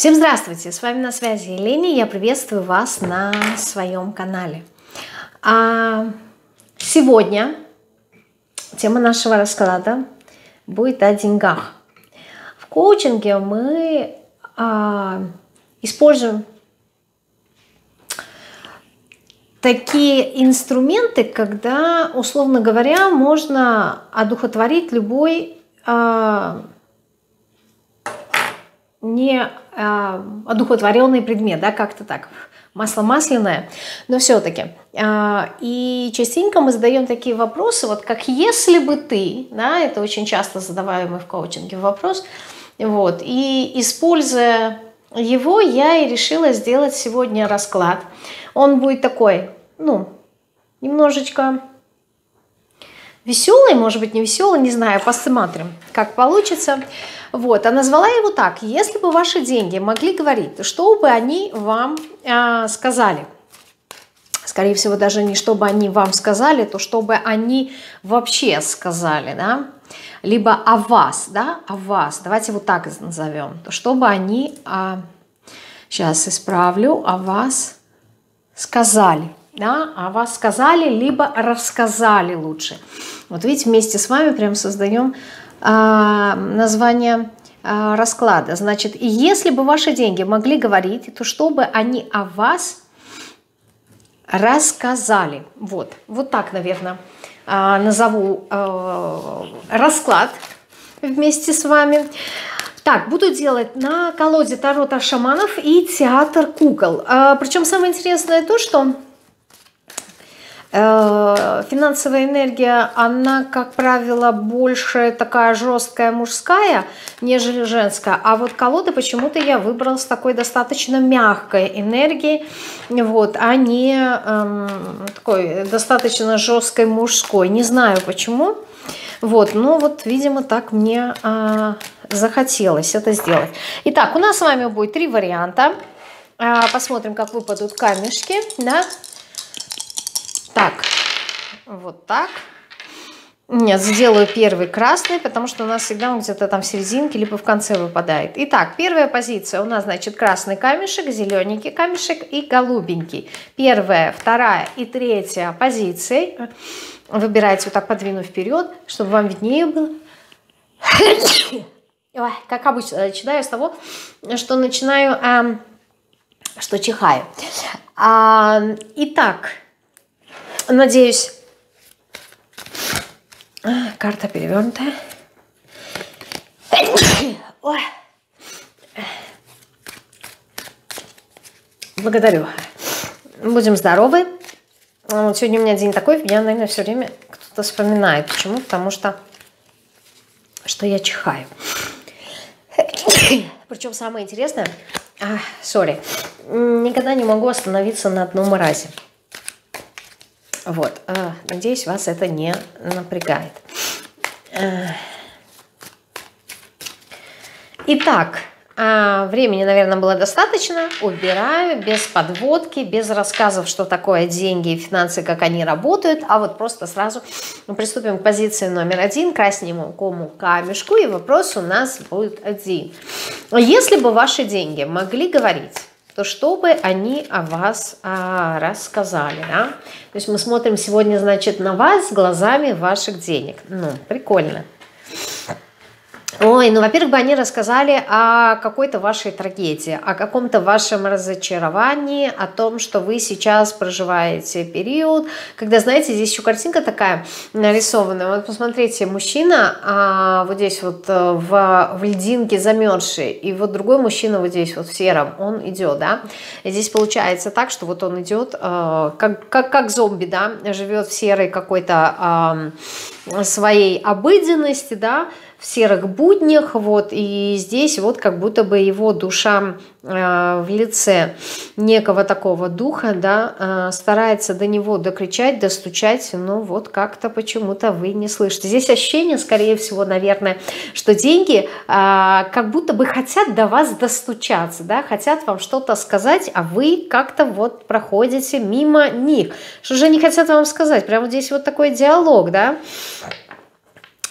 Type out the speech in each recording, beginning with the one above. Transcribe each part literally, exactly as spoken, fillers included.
Всем здравствуйте! С вами на связи Елена. Я приветствую вас на своем канале. А сегодня тема нашего расклада будет о деньгах. В коучинге мы а, используем такие инструменты, когда, условно говоря, можно одухотворить любой а, не а, одухотворенный предмет, да, как-то так, масло масляное, но все-таки. А, и частенько мы задаем такие вопросы, вот как если бы ты, да, это очень часто задаваемый в коучинге вопрос, вот, и используя его, я и решила сделать сегодня расклад. Он будет такой, ну, немножечко веселый, может быть, не веселый, не знаю, посмотрим, как получится. Вот, а назвала его так: если бы ваши деньги могли говорить, то что бы они вам э, сказали? Скорее всего, даже не что бы они вам сказали, то что бы они вообще сказали, да? Либо о вас, да, о вас, давайте вот так назовем, то что бы они, э, сейчас исправлю, о вас сказали, да, о вас сказали, либо рассказали лучше. Вот видите, вместе с вами прям создаем а, название а, расклада. Значит, и если бы ваши деньги могли говорить, то чтобы они о вас рассказали. Вот, вот так, наверное, а, назову а, расклад вместе с вами. Так, буду делать на колоде Таро шаманов и театр кукол. А, причем самое интересное то, что финансовая энергия, она, как правило, больше такая жесткая мужская, нежели женская. А вот колоды почему-то я выбрала с такой достаточно мягкой энергией, вот, а не эм, такой достаточно жесткой мужской. Не знаю почему. Вот, но вот, видимо, так мне э, захотелось это сделать. Итак, у нас с вами будет три варианта. Э, посмотрим, как выпадут камешки, да. Так, вот так. Нет, сделаю первый красный, потому что у нас всегда он где-то там в серединке, либо в конце выпадает. Итак, первая позиция у нас, значит, красный камешек, зелененький камешек и голубенький. Первая, вторая и третья позиции. Выбирайте вот так, подвинув вперед, чтобы вам виднее было. Ой, как обычно, начинаю с того, что начинаю, а, что чихаю. А, итак, надеюсь, карта перевернутая. Ой. Благодарю. Будем здоровы. Вот сегодня у меня день такой, меня, наверное, все время кто-то вспоминает. Почему? Потому что, что я чихаю. Причем самое интересное, сори, никогда не могу остановиться на одном разе. Вот, надеюсь, вас это не напрягает. Итак, времени, наверное, было достаточно. Убираю без подводки, без рассказов, что такое деньги и финансы, как они работают, а вот просто сразу приступим к позиции номер один, красненькому камешку, и вопрос у нас будет один. Если бы ваши деньги могли говорить, то чтобы они о вас а, рассказали, да? То есть мы смотрим сегодня, значит, на вас глазами ваших денег. Ну, прикольно. Ой, ну, во-первых, бы они рассказали о какой-то вашей трагедии, о каком-то вашем разочаровании, о том, что вы сейчас проживаете период, когда, знаете, здесь еще картинка такая нарисованная. Вот посмотрите, мужчина а, вот здесь вот в, в льдинке замерзший, и вот другой мужчина вот здесь вот в сером, он идет, да. И здесь получается так, что вот он идет а, как, как, как зомби, да, живет в серой какой-то а, своей обыденности, да, в серых буднях, вот, и здесь вот как будто бы его душа э, в лице некого такого духа, да, э, старается до него докричать, достучать, но вот как-то почему-то вы не слышите. Здесь ощущение, скорее всего, наверное, что деньги э, как будто бы хотят до вас достучаться, да, хотят вам что-то сказать, а вы как-то вот проходите мимо них. Что же они хотят вам сказать? Прямо здесь вот такой диалог, да.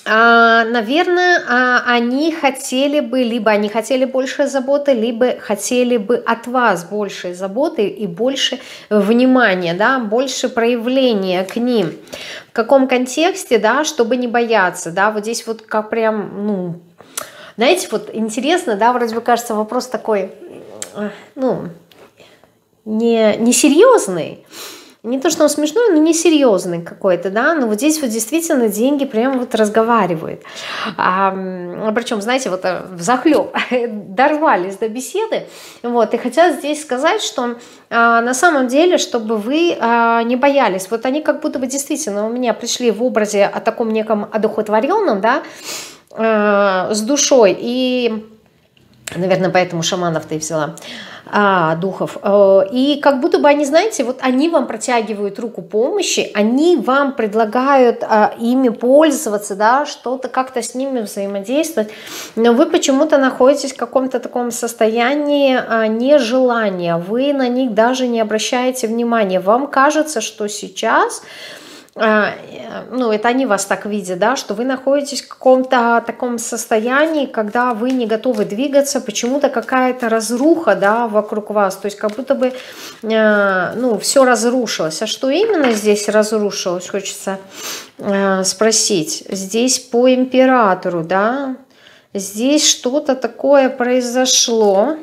А, наверное, а, они хотели бы, либо они хотели больше заботы, либо хотели бы от вас больше заботы и больше внимания, да, больше проявления к ним. В каком контексте, да, чтобы не бояться, да, вот здесь вот как прям, ну, знаете, вот интересно, да, вроде бы кажется вопрос такой, ну, не, не серьезный. Не то, что он смешной, но несерьезный какой-то, да, но вот здесь вот действительно деньги прям вот разговаривают. А, причем, знаете, вот взахлеб дорвались до беседы, вот, и хотят здесь сказать, что а, на самом деле, чтобы вы а, не боялись, вот они как будто бы действительно у меня пришли в образе о таком неком одухотворенном, да, а, с душой, и, наверное, поэтому шаманов-то и взяла, А, духов. И как будто бы они, знаете, вот они вам протягивают руку помощи, они вам предлагают а, ими пользоваться, да, что-то как-то с ними взаимодействовать, но вы почему-то находитесь в каком-то таком состоянии а, нежелания, вы на них даже не обращаете внимания. Вам кажется, что сейчас... ну, это они вас так видят, да, что вы находитесь в каком-то таком состоянии, когда вы не готовы двигаться, почему-то какая-то разруха, да, вокруг вас, то есть как будто бы, ну, все разрушилось. А что именно здесь разрушилось, хочется спросить. Здесь по императору, да, здесь что-то такое произошло.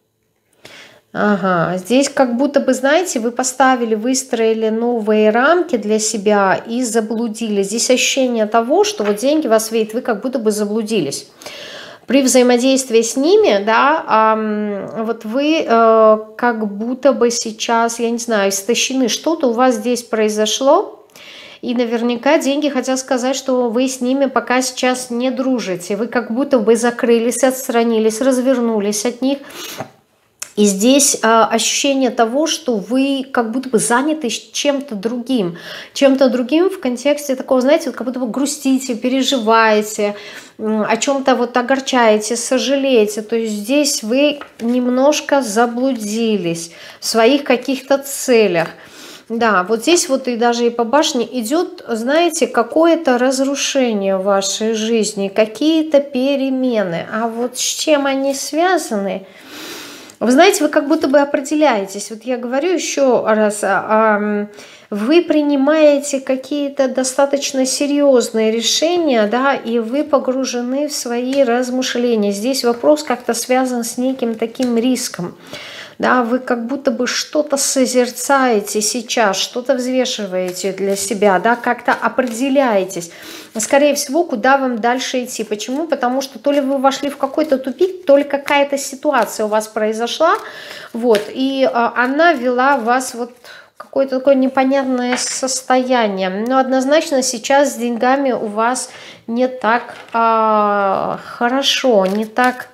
Ага, здесь как будто бы, знаете, вы поставили, выстроили новые рамки для себя и заблудились. Здесь ощущение того, что вот деньги вас видят, вы как будто бы заблудились. При взаимодействии с ними, да, э, вот вы э, как будто бы сейчас, я не знаю, истощены. Что-то у вас здесь произошло, и наверняка деньги хотят сказать, что вы с ними пока сейчас не дружите. Вы как будто бы закрылись, отстранились, развернулись от них. И здесь а, ощущение того, что вы как будто бы заняты чем-то другим. Чем-то другим в контексте такого, знаете, вот как будто бы грустите, переживаете, о чем-то вот огорчаете, сожалеете. То есть здесь вы немножко заблудились в своих каких-то целях. Да, вот здесь вот и даже и по башне идет, знаете, какое-то разрушение в вашей жизни, какие-то перемены. А вот с чем они связаны? Вы знаете, вы как будто бы определяетесь. Вот я говорю еще раз, вы принимаете какие-то достаточно серьезные решения, да, и вы погружены в свои размышления. Здесь вопрос как-то связан с неким таким риском. Да, вы как будто бы что-то созерцаете сейчас, что-то взвешиваете для себя, да, как-то определяетесь, скорее всего, куда вам дальше идти. Почему? Потому что то ли вы вошли в какой-то тупик, то ли какая-то ситуация у вас произошла, вот, и а, она вела вас вот в какое-то такое непонятное состояние. Но однозначно сейчас с деньгами у вас не так а, хорошо, не так...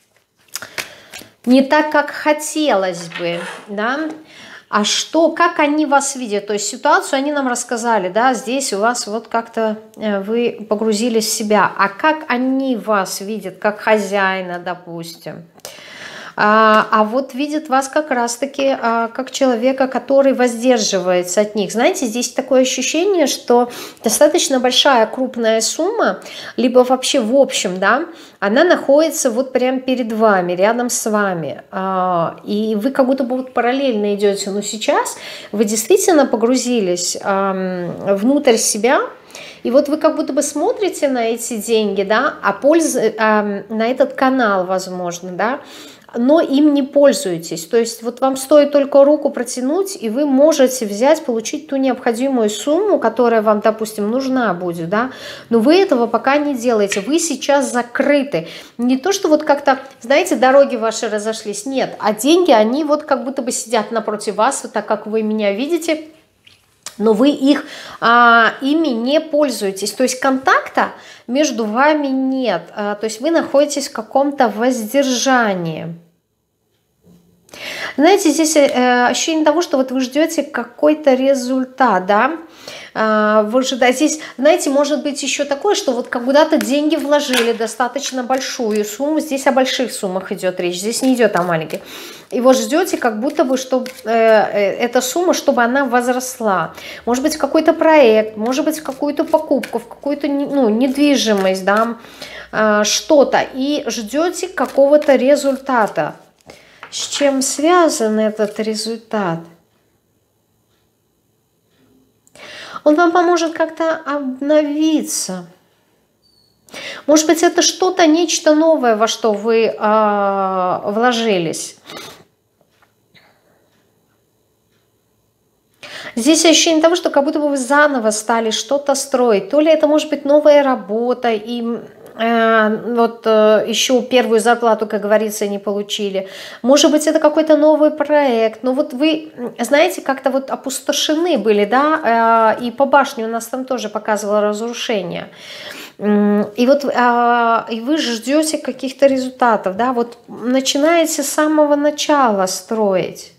Не так, как хотелось бы, да, а что, как они вас видят, то есть ситуацию они нам рассказали, да, здесь у вас вот как-то вы погрузились в себя, а как они вас видят, как хозяина, допустим, а, а вот видят вас как раз-таки а, как человека, который воздерживается от них. Знаете, здесь такое ощущение, что достаточно большая крупная сумма, либо вообще в общем, да, она находится вот прямо перед вами, рядом с вами. А, и вы как будто бы вот параллельно идете, но сейчас вы действительно погрузились а, внутрь себя. И вот вы как будто бы смотрите на эти деньги, да, а пользы, а, на этот канал, возможно, да, но им не пользуетесь. То есть вот вам стоит только руку протянуть, и вы можете взять, получить ту необходимую сумму, которая вам, допустим, нужна будет, да, но вы этого пока не делаете. Вы сейчас закрыты. Не то, что вот как-то, знаете, дороги ваши разошлись, нет, а деньги, они вот как будто бы сидят напротив вас, вот так как вы меня видите, но вы их, а, ими не пользуетесь. То есть контакта между вами нет. А, то есть вы находитесь в каком-то воздержании. Знаете, здесь э, ощущение того, что вот вы ждете какой-то результат, да, э, вы ожидаете. Здесь, знаете, может быть еще такое, что вот куда-то деньги вложили, достаточно большую сумму, здесь о больших суммах идет речь, здесь не идет о маленьких. и вот ждете, как будто бы, чтобы э, эта сумма, чтобы она возросла. Может быть, какой-то проект, может быть, в какую-то покупку, в какую-то, ну, недвижимость, да, э, что-то. И ждете какого-то результата. С чем связан этот результат? Он вам поможет как-то обновиться. Может быть, это что-то, нечто новое, во что вы э, вложились. Здесь ощущение того, что как будто бы вы заново стали что-то строить. То ли это может быть новая работа, и э, вот э, еще первую зарплату, как говорится, не получили. Может быть, это какой-то новый проект. Но вот вы, знаете, как-то вот опустошены были, да, э, и по башне у нас там тоже показывало разрушение. И вот а, и вы ждете каких-то результатов, да, вот начинаете с самого начала строить.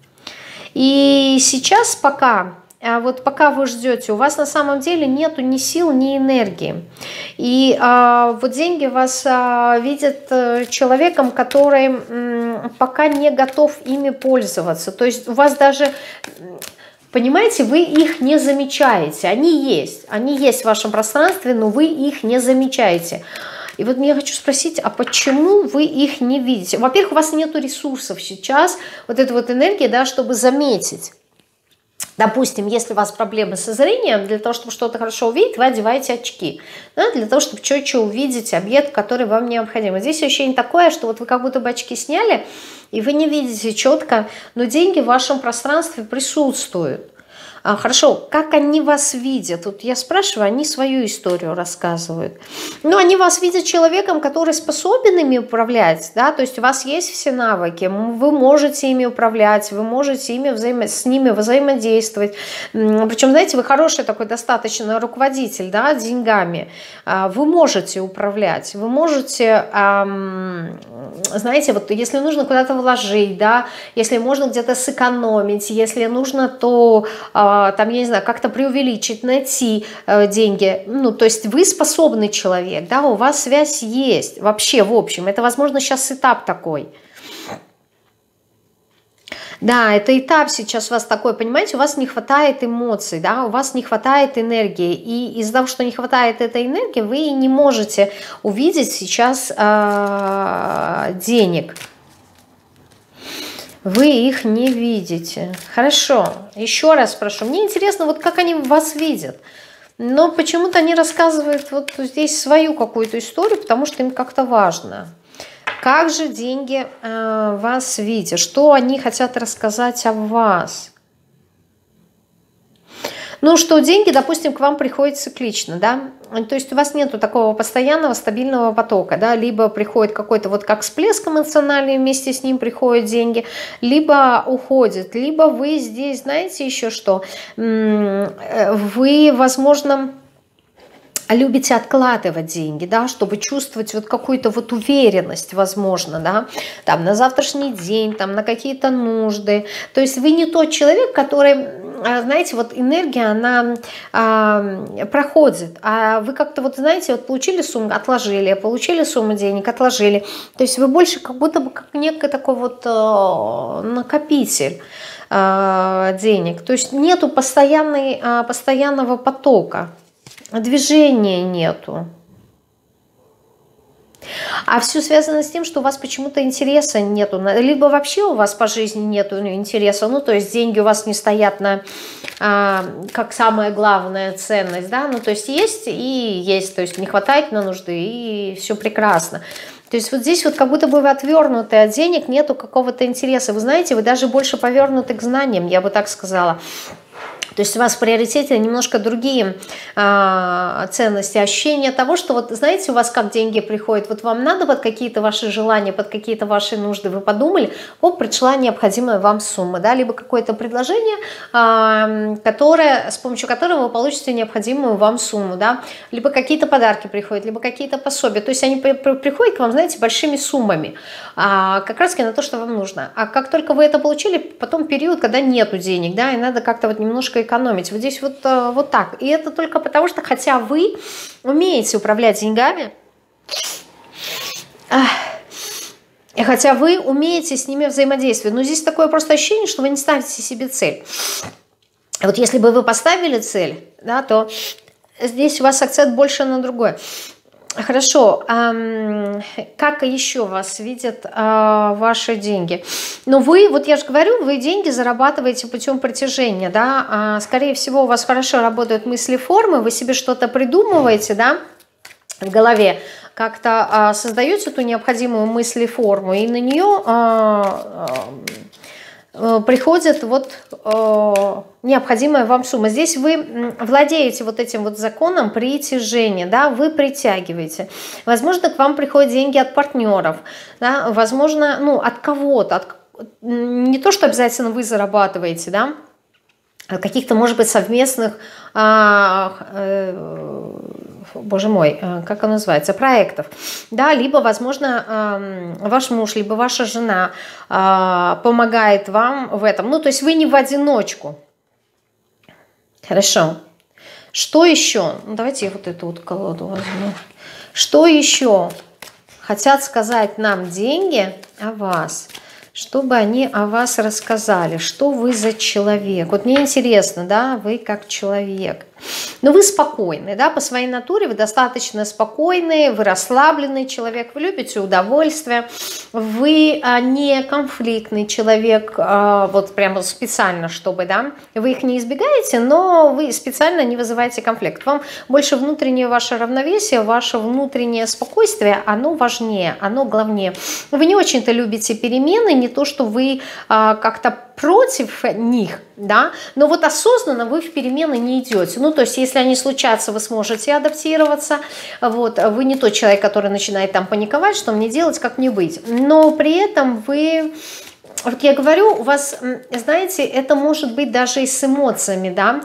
И сейчас пока, вот пока вы ждете, у вас на самом деле нету ни сил, ни энергии. И а, вот деньги вас а, видят человеком, который м, пока не готов ими пользоваться. То есть у вас даже... Понимаете, вы их не замечаете, они есть, они есть в вашем пространстве, но вы их не замечаете. И вот я хочу спросить, а почему вы их не видите? Во-первых, у вас нет ресурсов сейчас, вот этой вот энергии, да, чтобы заметить. Допустим, если у вас проблемы со зрением, для того, чтобы что-то хорошо увидеть, вы одеваете очки, да, для того, чтобы четче увидеть объект, который вам необходим. Здесь ощущение такое, что вот вы как будто бы очки сняли, и вы не видите четко, но деньги в вашем пространстве присутствуют. А, хорошо, как они вас видят? Вот я спрашиваю, они свою историю рассказывают. Ну, они вас видят человеком, который способен ими управлять, да, то есть у вас есть все навыки, вы можете ими управлять, вы можете ими взаимо... с ними взаимодействовать. Причем, знаете, вы хороший такой достаточно руководитель, да, деньгами. Вы можете управлять, вы можете, знаете, вот если нужно куда-то вложить, да, если можно где-то сэкономить, если нужно, то там, я не знаю, как-то преувеличить, найти э, деньги. Ну, то есть вы способный человек, да, у вас связь есть. Вообще, в общем, это, возможно, сейчас этап такой. Да, это этап сейчас у вас такой, понимаете, у вас не хватает эмоций, да, у вас не хватает энергии. И из-за того, что не хватает этой энергии, вы не можете увидеть сейчас э, денег. Вы их не видите. Хорошо, еще раз прошу. Мне интересно, вот как они вас видят. Но почему-то они рассказывают вот здесь свою какую-то историю, потому что им как-то важно. Как же деньги э, вас видят? Что они хотят рассказать о вас? Ну, что деньги, допустим, к вам приходят циклично, да, то есть у вас нету такого постоянного стабильного потока, да, либо приходит какой-то вот как всплеск эмоциональный, вместе с ним приходят деньги, либо уходит, либо вы здесь, знаете еще что, вы, возможно, любите откладывать деньги, да, чтобы чувствовать вот какую-то вот уверенность, возможно, да, там на завтрашний день, там на какие-то нужды. То есть вы не тот человек, который, знаете, вот энергия, она а, проходит, а вы как-то вот, знаете, вот получили сумму, отложили, получили сумму денег, отложили. То есть вы больше как будто бы как некий такой вот а, накопитель а, денег. То есть нету постоянной, а, постоянного потока. Движения нету. А все связано с тем, что у вас почему-то интереса нету. Либо вообще у вас по жизни нету интереса. Ну, то есть деньги у вас не стоят на, а, как самая главная ценность. Да? Ну, то есть есть и есть. То есть не хватает на нужды, и все прекрасно. То есть вот здесь вот как будто бы вы отвернуты от денег, нету какого-то интереса. Вы знаете, вы даже больше повернуты к знаниям, я бы так сказала. То есть у вас в приоритете немножко другие э, ценности, ощущение того, что вот знаете, у вас как деньги приходят, вот вам надо под какие-то ваши желания, под какие-то ваши нужды, вы подумали, оп, пришла необходимая вам сумма, да, либо какое-то предложение, э, которое, с помощью которого вы получите необходимую вам сумму, да, либо какие-то подарки приходят, либо какие-то пособия, то есть они при, при, приходят к вам, знаете, большими суммами, э, как раз на то, что вам нужно. А как только вы это получили, потом период, когда нету денег, да, и надо как-то вот немножко экономить. Вот здесь вот, вот так. И это только потому, что хотя вы умеете управлять деньгами, И хотя вы умеете с ними взаимодействовать, но здесь такое просто ощущение, что вы не ставите себе цель. Вот если бы вы поставили цель, да, то здесь у вас акцент больше на другое. Хорошо, а как еще вас видят а, ваши деньги? Ну вы, вот я же говорю, вы деньги зарабатываете путем притяжения, да, а, скорее всего у вас хорошо работают мысли-формы, вы себе что-то придумываете, да, в голове, как-то а, создаете эту необходимую мыслеформу, и на нее а, а, приходит вот а, необходимая вам сумма. Здесь вы владеете вот этим вот законом притяжения, да, вы притягиваете. Возможно, к вам приходят деньги от партнеров, да, возможно, ну, от кого-то, от, не то, что обязательно вы зарабатываете, да, а каких-то, может быть, совместных а, э, боже мой, как он называется, проектов, да, либо, возможно, ваш муж, либо ваша жена помогает вам в этом, ну, то есть вы не в одиночку. Хорошо. Что еще? Ну, давайте я вот эту вот колоду возьму. Что еще хотят сказать нам деньги о вас? Чтобы они о вас рассказали, что вы за человек. Вот мне интересно, да, вы как человек. Но вы спокойны, да, по своей натуре вы достаточно спокойный, вы расслабленный человек, вы любите удовольствие, вы а, не конфликтный человек, а, вот прямо специально, чтобы, да, вы их не избегаете, но вы специально не вызываете конфликт. Вам больше внутреннее ваше равновесие, ваше внутреннее спокойствие, оно важнее, оно главнее. Вы не очень-то любите перемены, не то, что вы а, как-то против них, да, но вот осознанно вы в перемены не идете. Ну, то есть, если они случатся, вы сможете адаптироваться. Вот, вы не тот человек, который начинает там паниковать, что мне делать, как мне быть. Но при этом вы... Вот я говорю, у вас, знаете, это может быть даже и с эмоциями, да,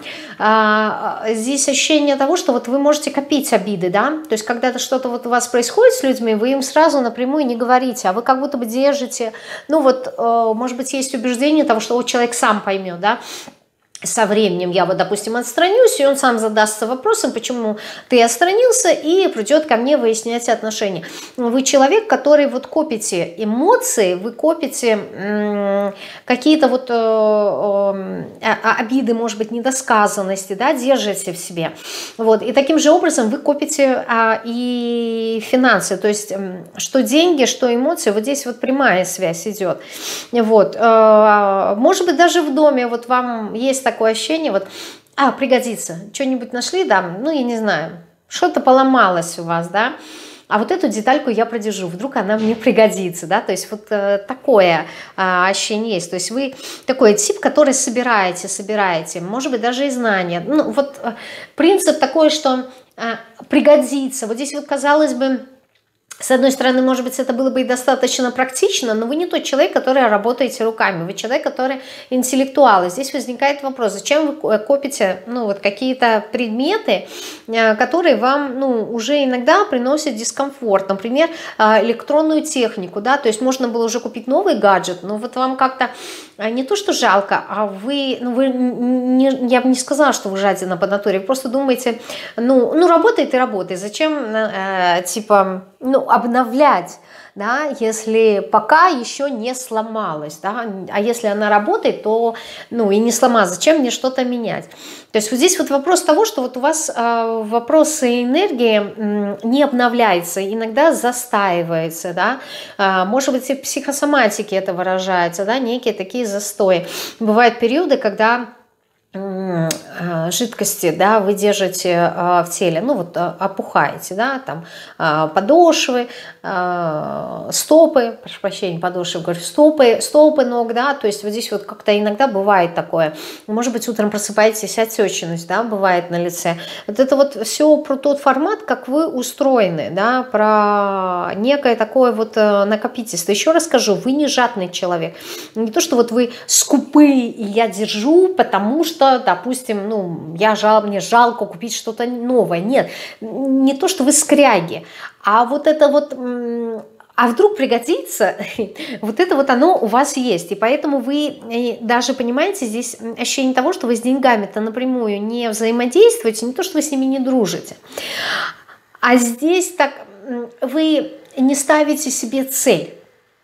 а, здесь ощущение того, что вот вы можете копить обиды, да, то есть когда-то что-то вот у вас происходит с людьми, вы им сразу напрямую не говорите, а вы как будто бы держите, ну вот, может быть, есть убеждение того, что вот человек сам поймет, да, со временем я вот, допустим, отстранюсь, и он сам задастся вопросом, почему ты отстранился, и придет ко мне выяснять отношения. Вы человек, который вот копите эмоции, вы копите какие-то вот э, э, обиды, может быть, недосказанности, да, держите в себе. Вот. И таким же образом вы копите э, и финансы, то есть э, что деньги, что эмоции, вот здесь вот прямая связь идет. Вот. Э, может быть, даже в доме вот вам есть такое ощущение, вот, а, пригодится, что-нибудь нашли, да, ну, я не знаю, что-то поломалось у вас, да, а вот эту детальку я продержу, вдруг она мне пригодится, да, то есть вот э, такое э, ощущение есть, то есть вы такой тип, который собираете, собираете, может быть, даже и знания, ну, вот э, принцип такой, что э, пригодится, вот здесь вот, казалось бы, с одной стороны, может быть, это было бы и достаточно практично, но вы не тот человек, который работаете руками, вы человек, который интеллектуал. И здесь возникает вопрос, зачем вы копите, ну, вот какие-то предметы, которые вам, ну, уже иногда приносят дискомфорт. Например, электронную технику, да, то есть можно было уже купить новый гаджет, но вот вам как-то не то, что жалко, а вы, ну, вы не, я бы не сказала, что вы жадина по натуре, вы просто думаете, ну, ну работает и работает, зачем, э, типа, ну, обновлять, да, если пока еще не сломалась, да, а если она работает, то, ну, и не сломалась, зачем мне что-то менять? То есть вот здесь вот вопрос того, что вот у вас э, вопросы энергии э, не обновляется, иногда застаивается, да, э, может быть, и в психосоматике это выражается, да, некие такие застои. Бывают периоды, когда жидкости, да, вы держите в теле, ну вот опухаете, да, там подошвы, стопы, прошу прощения, подошвы, говорю, стопы, стопы ног, да, то есть вот здесь вот как-то иногда бывает такое, может быть, утром просыпаетесь, отечность, да, бывает на лице. Вот это вот все про тот формат, как вы устроены, да, про некое такое вот накопительство. Еще раз скажу, вы не жадный человек, не то, что вот вы скупые, и я держу, потому что, допустим, ну, я жал, мне жалко купить что-то новое. Нет, не то, что вы скряги, а вот это вот, а вдруг пригодится, вот это вот оно у вас есть. И поэтому вы даже, понимаете, здесь ощущение того, что вы с деньгами-то напрямую не взаимодействуете, не то, что вы с ними не дружите. А здесь так вы не ставите себе цель.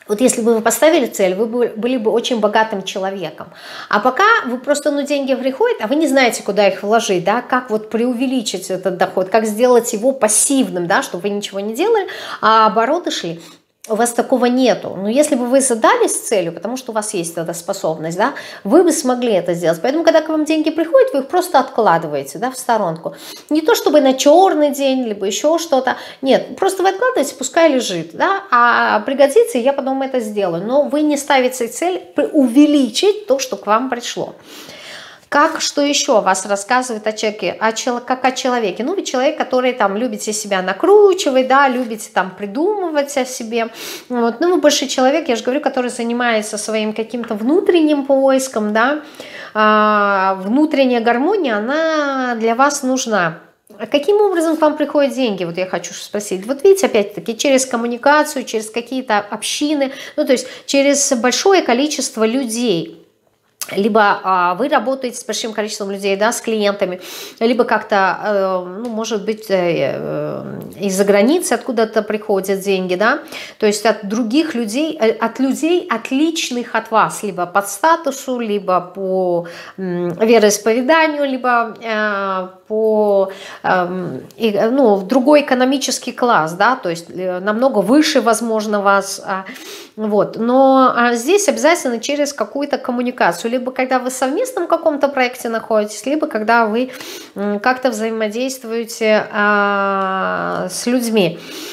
Вот если бы вы поставили цель, вы были бы очень богатым человеком. А пока вы просто, ну, деньги приходят, а вы не знаете, куда их вложить, да, как вот преувеличить этот доход, как сделать его пассивным, да, чтобы вы ничего не делали, а обороты шли. У вас такого нету. Но если бы вы задались целью, потому что у вас есть эта способность, да, вы бы смогли это сделать. Поэтому, когда к вам деньги приходят, вы их просто откладываете, да, в сторонку. Не то чтобы на черный день, либо еще что-то. Нет, просто вы откладываете, пускай лежит, да, а пригодится, и я потом это сделаю. Но вы не ставите цель увеличить то, что к вам пришло. Как, что еще вас рассказывает о человеке, о, как о человеке? Ну, вы человек, который там любите себя накручивать, да, любите там придумывать о себе. Вот. Ну, вы больше человек, я же говорю, который занимается своим каким-то внутренним поиском, да. А, внутренняя гармония, она для вас нужна. А каким образом к вам приходят деньги? Вот я хочу спросить. Вот видите, опять-таки, через коммуникацию, через какие-то общины, ну, то есть через большое количество людей. Либо а, вы работаете с большим количеством людей, да, с клиентами, либо как-то, э, ну, может быть, э, э, из-за границы откуда-то приходят деньги, да, то есть от других людей, от людей, отличных от вас, либо по статусу, либо по э, вероисповеданию, либо э, по, э, э, ну, другой экономический класс, да, то есть э, намного выше, возможно, вас, э, вот, но а здесь обязательно через какую-то коммуникацию, либо когда вы в совместном каком-то проекте находитесь, либо когда вы как-то взаимодействуете а, с людьми.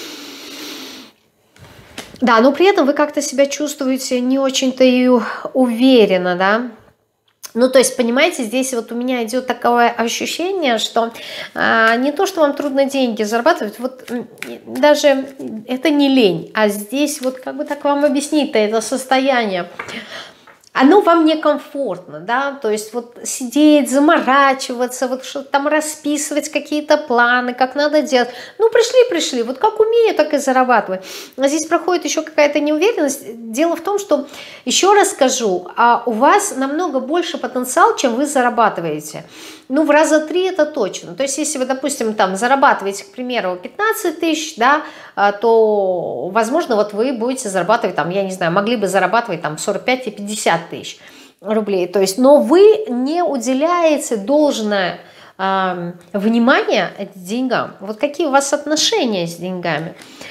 Да, но при этом вы как-то себя чувствуете не очень-то и уверенно, да. Ну, то есть, понимаете, здесь вот у меня идет такое ощущение, что а, не то, что вам трудно деньги зарабатывать, вот даже это не лень, а здесь вот как бы так вам объяснить-то это состояние. Оно вам некомфортно, да, то есть вот сидеть, заморачиваться, вот что-то там расписывать, какие-то планы, как надо делать. Ну, пришли-пришли, вот как умею, так и зарабатываю. А здесь проходит еще какая-то неуверенность. Дело в том, что, еще раз скажу, а у вас намного больше потенциал, чем вы зарабатываете. Ну, в раза три это точно. То есть, если вы, допустим, там зарабатываете, к примеру, пятнадцать тысяч, да, то, возможно, вот вы будете зарабатывать, там, я не знаю, могли бы зарабатывать там сорок пять и пятьдесят тысяч рублей. То есть, но вы не уделяете должное э, внимание деньгам. Вот какие у вас отношения с деньгами?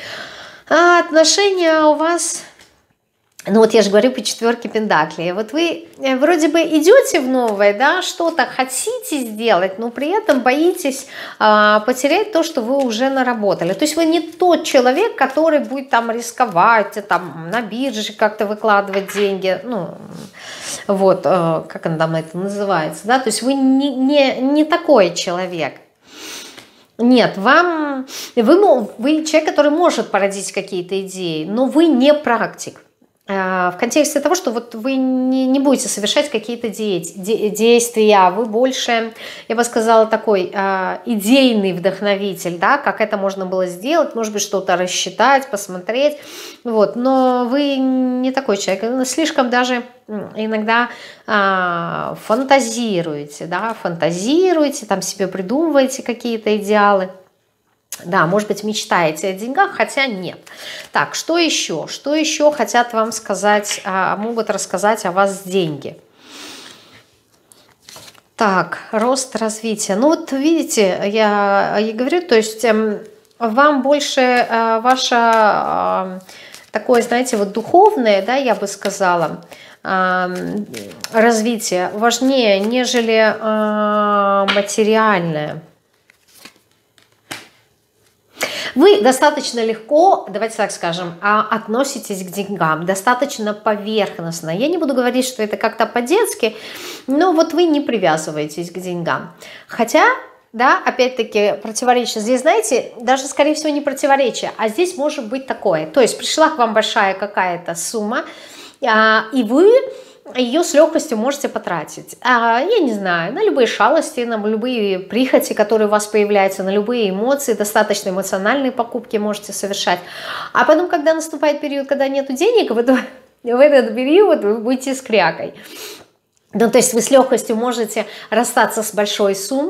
А отношения у вас... Ну вот я же говорю по четверке пентаклей. Вот вы вроде бы идете в новое, да, что-то хотите сделать, но при этом боитесь а, потерять то, что вы уже наработали. То есть вы не тот человек, который будет там рисковать, там на бирже как-то выкладывать деньги, ну вот, а, как он там это называется, да, то есть вы не, не, не такой человек. Нет, вам, вы, вы человек, который может породить какие-то идеи, но вы не практик. В контексте того, что вот вы не, не будете совершать какие-то де, де, действия, вы больше, я бы сказала, такой э, идейный вдохновитель, да, как это можно было сделать, может быть, что-то рассчитать, посмотреть, вот, но вы не такой человек, слишком даже иногда э, фантазируете, да, фантазируете, там себе придумываете какие-то идеалы. Да, может быть, мечтаете о деньгах, хотя нет. Так, что еще? Что еще хотят вам сказать, могут рассказать о вас деньги? Так, рост, развитие. Ну вот видите, я, я говорю, то есть вам больше ваше такое, знаете, вот духовное, да, я бы сказала, развитие важнее, нежели материальное. Вы достаточно легко, давайте так скажем, относитесь к деньгам, достаточно поверхностно. Я не буду говорить, что это как-то по-детски, но вот вы не привязываетесь к деньгам. Хотя, да, опять-таки противоречие. Здесь, знаете, даже, скорее всего, не противоречие, а здесь может быть такое. То есть пришла к вам большая какая-то сумма, и вы ее с легкостью можете потратить, а, я не знаю, на любые шалости, на любые прихоти, которые у вас появляются, на любые эмоции, достаточно эмоциональные покупки можете совершать. А потом, когда наступает период, когда нету денег, в этот, в этот период вы будете с крякой. Ну, то есть вы с легкостью можете расстаться с большой суммой,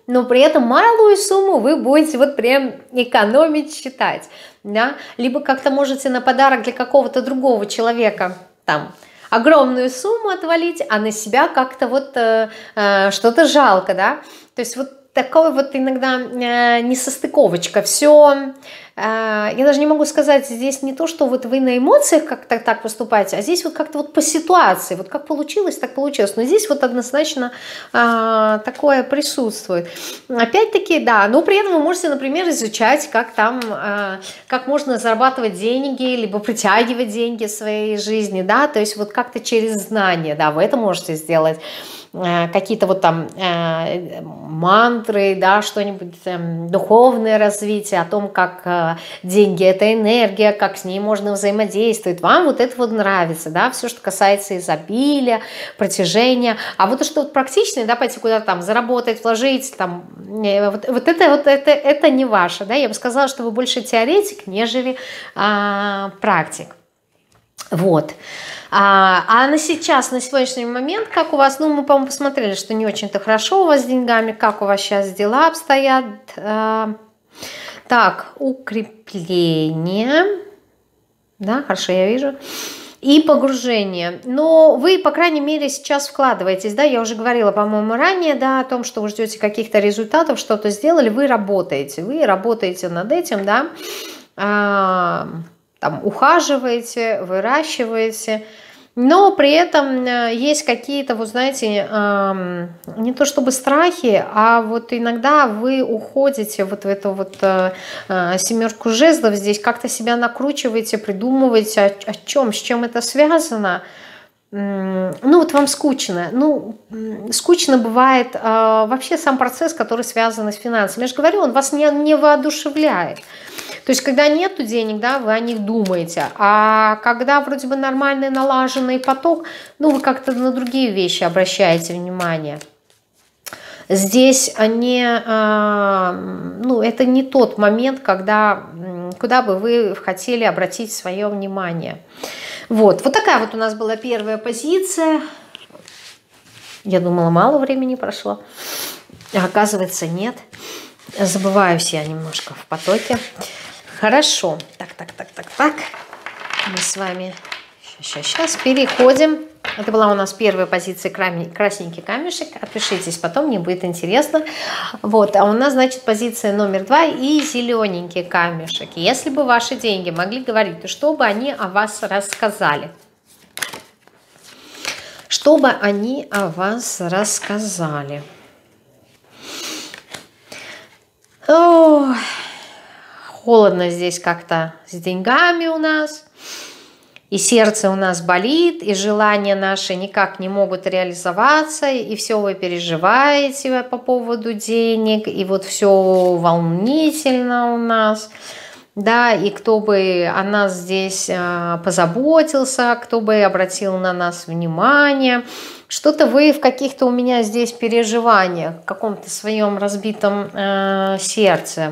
но при этом малую сумму вы будете вот прям экономить, считать, да, либо как-то можете на подарок для какого-то другого человека там огромную сумму отвалить, а на себя как-то вот э, э, что-то жалко, да, то есть вот такой вот иногда э, несостыковочка, все, э, я даже не могу сказать, здесь не то, что вот вы на эмоциях как-то так поступаете, а здесь вот как-то вот по ситуации, вот как получилось, так получилось, но здесь вот однозначно э, такое присутствует. Опять-таки, да, но при этом вы можете, например, изучать, как там, э, как можно зарабатывать деньги, либо притягивать деньги в своей жизни, да, то есть вот как-то через знания, да, вы это можете сделать. Какие-то вот там э, мантры, да, что-нибудь э, духовное развитие, о том, как э, деньги – это энергия, как с ней можно взаимодействовать. Вам вот это вот нравится, да, все, что касается изобилия, протяжения. А вот что вот практичное, да, пойти куда-то там заработать, вложить, там, э, вот, вот это вот это, это не ваше, да, я бы сказала, что вы больше теоретик, нежели э, практик. Вот. А, а на сейчас, на сегодняшний момент, как у вас, ну, мы, по-моему, посмотрели, что не очень-то хорошо у вас с деньгами, как у вас сейчас дела обстоят. А, так, укрепление, да, хорошо, я вижу, и погружение. Но вы, по крайней мере, сейчас вкладываетесь, да, я уже говорила, по-моему, ранее, да, о том, что вы ждете каких-то результатов, что-то сделали, вы работаете, вы работаете над этим, да, а, там, ухаживаете, выращиваете, но при этом есть какие-то, вот знаете, не то чтобы страхи, а вот иногда вы уходите вот в эту вот семерку жезлов, здесь как-то себя накручиваете, придумываете, о, о чем, с чем это связано. Ну вот вам скучно, ну скучно бывает вообще сам процесс, который связан с финансами. Я же говорю, он вас не, не воодушевляет. То есть, когда нету денег, да, вы о них думаете, а когда вроде бы нормальный налаженный поток, ну, вы как-то на другие вещи обращаете внимание. Здесь не, ну, это не тот момент, когда, куда бы вы хотели обратить свое внимание. Вот, вот такая вот у нас была первая позиция. Я думала, мало времени прошло, а оказывается, нет. Забываюсь я немножко в потоке. Хорошо. Так, так, так, так, так. Мы с вами сейчас, сейчас переходим. Это была у нас первая позиция красненький камешек. Отпишитесь, потом мне будет интересно. Вот, а у нас, значит, позиция номер два и зелененький камешек. Если бы ваши деньги могли говорить, то что бы они о вас рассказали? Что бы они о вас рассказали? О, холодно здесь как-то с деньгами у нас, и сердце у нас болит, и желания наши никак не могут реализоваться, и все вы переживаете по поводу денег, и вот все волнительно у нас, да, и кто бы о нас здесь позаботился, кто бы обратил на нас внимание. Что-то вы в каких-то у меня здесь переживаниях, в каком-то своем разбитом э, сердце.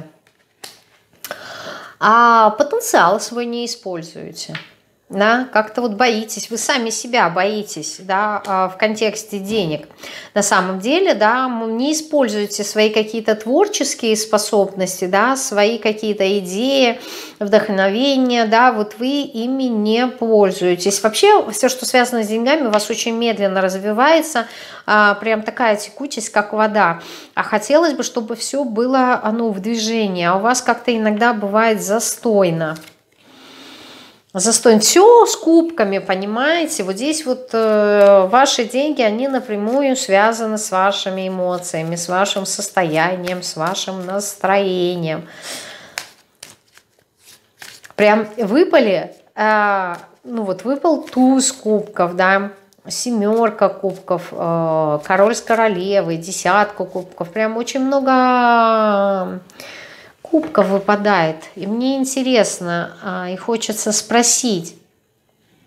А потенциал свой не используете. Да, как-то вот боитесь, вы сами себя боитесь, да, в контексте денег. На самом деле, да, не используете свои какие-то творческие способности, да, свои какие-то идеи, вдохновения, да, вот вы ими не пользуетесь. Вообще, все, что связано с деньгами, у вас очень медленно развивается, прям такая текучесть, как вода. А хотелось бы, чтобы все было, оно в движении, а у вас как-то иногда бывает застойно. Застой. Все с кубками, понимаете? Вот здесь вот э, ваши деньги, они напрямую связаны с вашими эмоциями, с вашим состоянием, с вашим настроением. Прям выпали, э, ну вот выпал туз кубков, да, семерка кубков, э, король с королевой, десятка кубков. Прям очень много кубков выпадает. И мне интересно, и хочется спросить,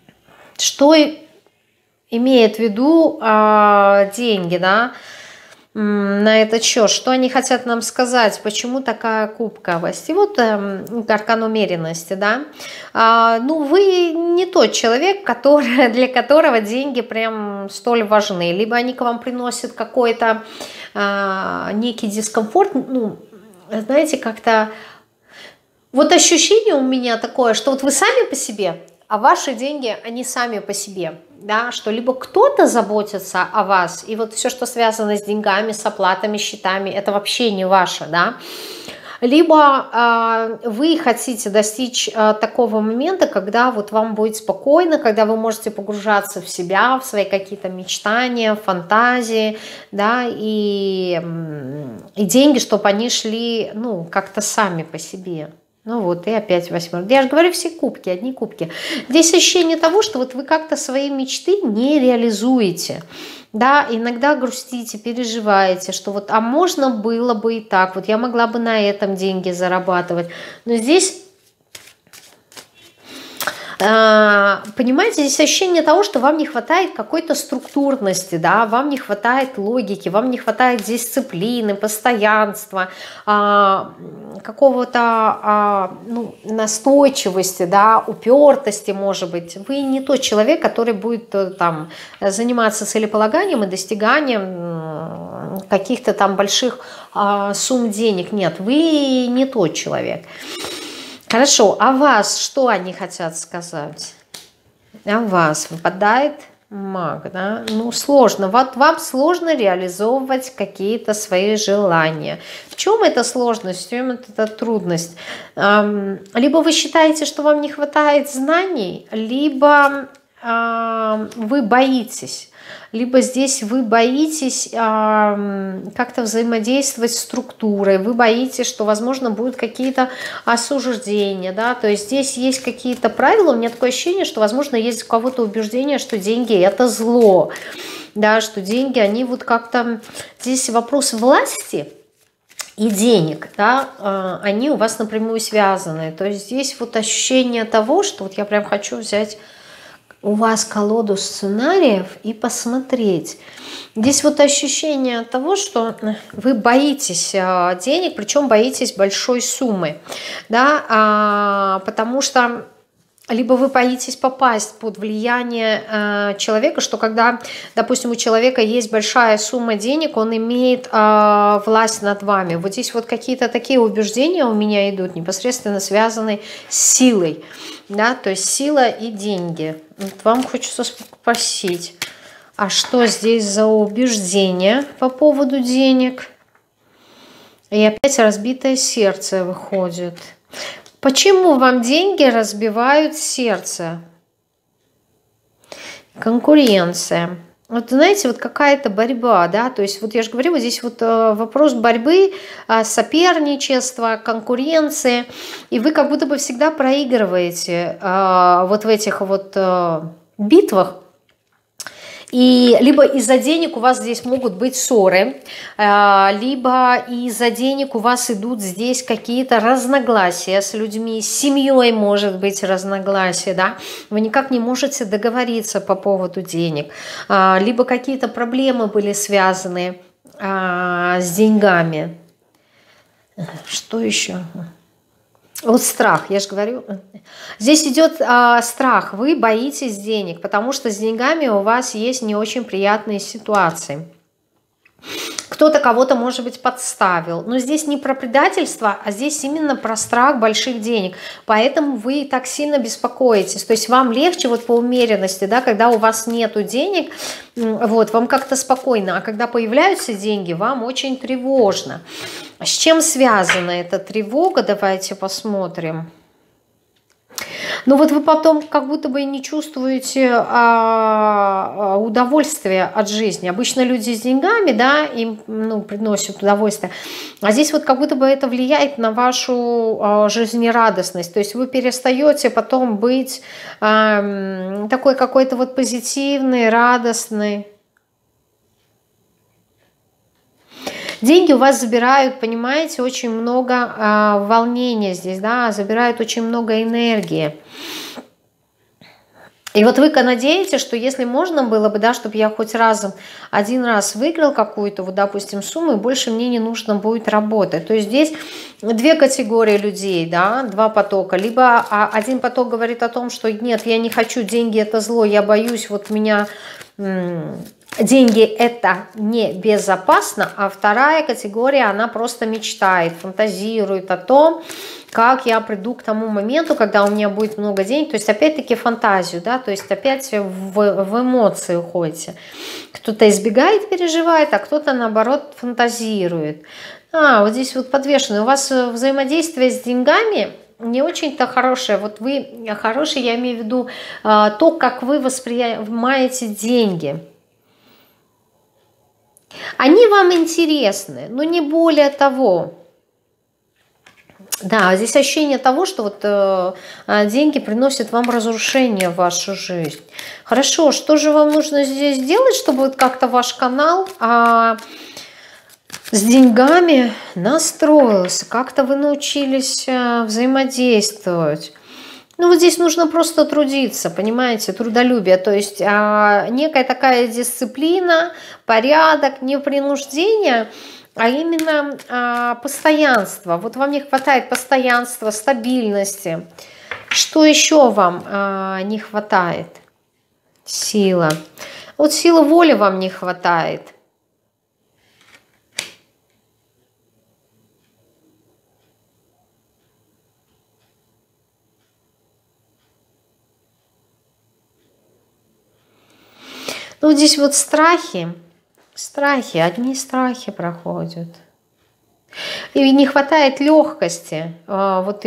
что имеет в виду а, деньги, да? на этот счет, что они хотят нам сказать, почему такая кубковость. И вот э, аркан умеренности, да. А, ну, вы не тот человек, который, для которого деньги прям столь важны. Либо они к вам приносят какой-то а, некий дискомфорт, ну, знаете, как-то... Вот ощущение у меня такое, что вот вы сами по себе, а ваши деньги, они сами по себе. Да, что либо кто-то заботится о вас, и вот все, что связано с деньгами, с оплатами, счетами, это вообще не ваше, да, либо э, вы хотите достичь э, такого момента, когда вот вам будет спокойно, когда вы можете погружаться в себя, в свои какие-то мечтания, фантазии, да, и, и деньги, чтобы они шли, ну, как-то сами по себе. Ну вот, и опять восьмерка. Я же говорю, все кубки, одни кубки. Здесь ощущение того, что вот вы как-то свои мечты не реализуете. Да, иногда грустите, переживаете, что вот, а можно было бы и так, вот я могла бы на этом деньги зарабатывать. Но здесь... Понимаете, здесь ощущение того, что вам не хватает какой-то структурности, да, вам не хватает логики, вам не хватает дисциплины, постоянства, какого-то ну, настойчивости, да, упертости, может быть. Вы не тот человек, который будет там заниматься целеполаганием и достиганием каких-то там больших сумм денег. Нет, вы не тот человек. Хорошо, а вас что они хотят сказать? А вас выпадает маг, да? Ну, сложно. Вот вам сложно реализовывать какие-то свои желания. В чем эта сложность, в чем эта трудность? Либо вы считаете, что вам не хватает знаний, либо вы боитесь. Либо здесь вы боитесь э, как-то взаимодействовать с структурой, вы боитесь, что, возможно, будут какие-то осуждения, да, то есть здесь есть какие-то правила, у меня такое ощущение, что, возможно, есть у кого-то убеждение, что деньги – это зло, да, что деньги, они вот как-то… Здесь вопрос власти и денег, да, э, они у вас напрямую связаны, то есть здесь вот ощущение того, что вот я прям хочу взять… у вас колоду сценариев и посмотреть. Здесь вот ощущение того, что вы боитесь денег, причем боитесь большой суммы, да, потому что либо вы боитесь попасть под влияние э, человека, что когда, допустим, у человека есть большая сумма денег, он имеет э, власть над вами. Вот здесь вот какие-то такие убеждения у меня идут, непосредственно связанные с силой. Да? То есть сила и деньги. Вот вам хочется спросить, а что здесь за убеждения по поводу денег? И опять разбитое сердце выходит. Почему вам деньги разбивают сердце? Конкуренция. Вот знаете, вот какая-то борьба, да, то есть вот я же говорю, вот здесь вот вопрос борьбы, соперничества, конкуренции, и вы как будто бы всегда проигрываете вот в этих вот битвах. И либо из-за денег у вас здесь могут быть ссоры, либо из-за денег у вас идут здесь какие-то разногласия с людьми, с семьей может быть разногласия, да, вы никак не можете договориться по поводу денег, либо какие-то проблемы были связаны с деньгами. Что еще? Вот страх, я же говорю, здесь идет а, страх, вы боитесь денег, потому что с деньгами у вас есть не очень приятные ситуации. Кто-то кого-то, может быть, подставил. Но здесь не про предательство, а здесь именно про страх больших денег. Поэтому вы так сильно беспокоитесь. То есть вам легче вот по умеренности, да, когда у вас нету денег, вот, вам как-то спокойно. А когда появляются деньги, вам очень тревожно. С чем связана эта тревога? Давайте посмотрим. Ну вот вы потом как будто бы не чувствуете а, удовольствия от жизни. Обычно люди с деньгами, да, им ну, приносят удовольствие. А здесь вот как будто бы это влияет на вашу а, жизнерадостность. То есть вы перестаете потом быть а, такой какой-то вот позитивный, радостный. Деньги у вас забирают, понимаете, очень много э, волнения здесь, да, забирают очень много энергии. И вот вы надеетесь, что если можно было бы, да, чтобы я хоть разом, один раз выиграл какую-то, вот, допустим, сумму, и больше мне не нужно будет работать. То есть здесь две категории людей, да, два потока. Либо один поток говорит о том, что нет, я не хочу, деньги это зло, я боюсь, вот меня... Деньги это небезопасно, а вторая категория, она просто мечтает, фантазирует о том, как я приду к тому моменту, когда у меня будет много денег. То есть опять-таки фантазию, да, то есть опять в, в эмоции уходите. Кто-то избегает, переживает, а кто-то наоборот фантазирует. А, вот здесь вот подвешенный. У вас взаимодействие с деньгами не очень-то хорошее. Вот вы хороший, я имею в виду то, как вы воспринимаете деньги. Они вам интересны, но не более того. Да, здесь ощущение того, что вот э, деньги приносят вам разрушение в вашу жизнь. Хорошо, что же вам нужно здесь сделать, чтобы вот как-то ваш канал э, с деньгами настроился, как-то вы научились э, взаимодействовать? Ну, вот здесь нужно просто трудиться, понимаете, трудолюбие, то есть а, некая такая дисциплина, порядок, не принуждение, а именно а, постоянство. Вот вам не хватает постоянства, стабильности. Что еще вам а, не хватает? Сила. Вот силы воли вам не хватает. Ну, здесь вот страхи, страхи, одни страхи проходят. И не хватает легкости, вот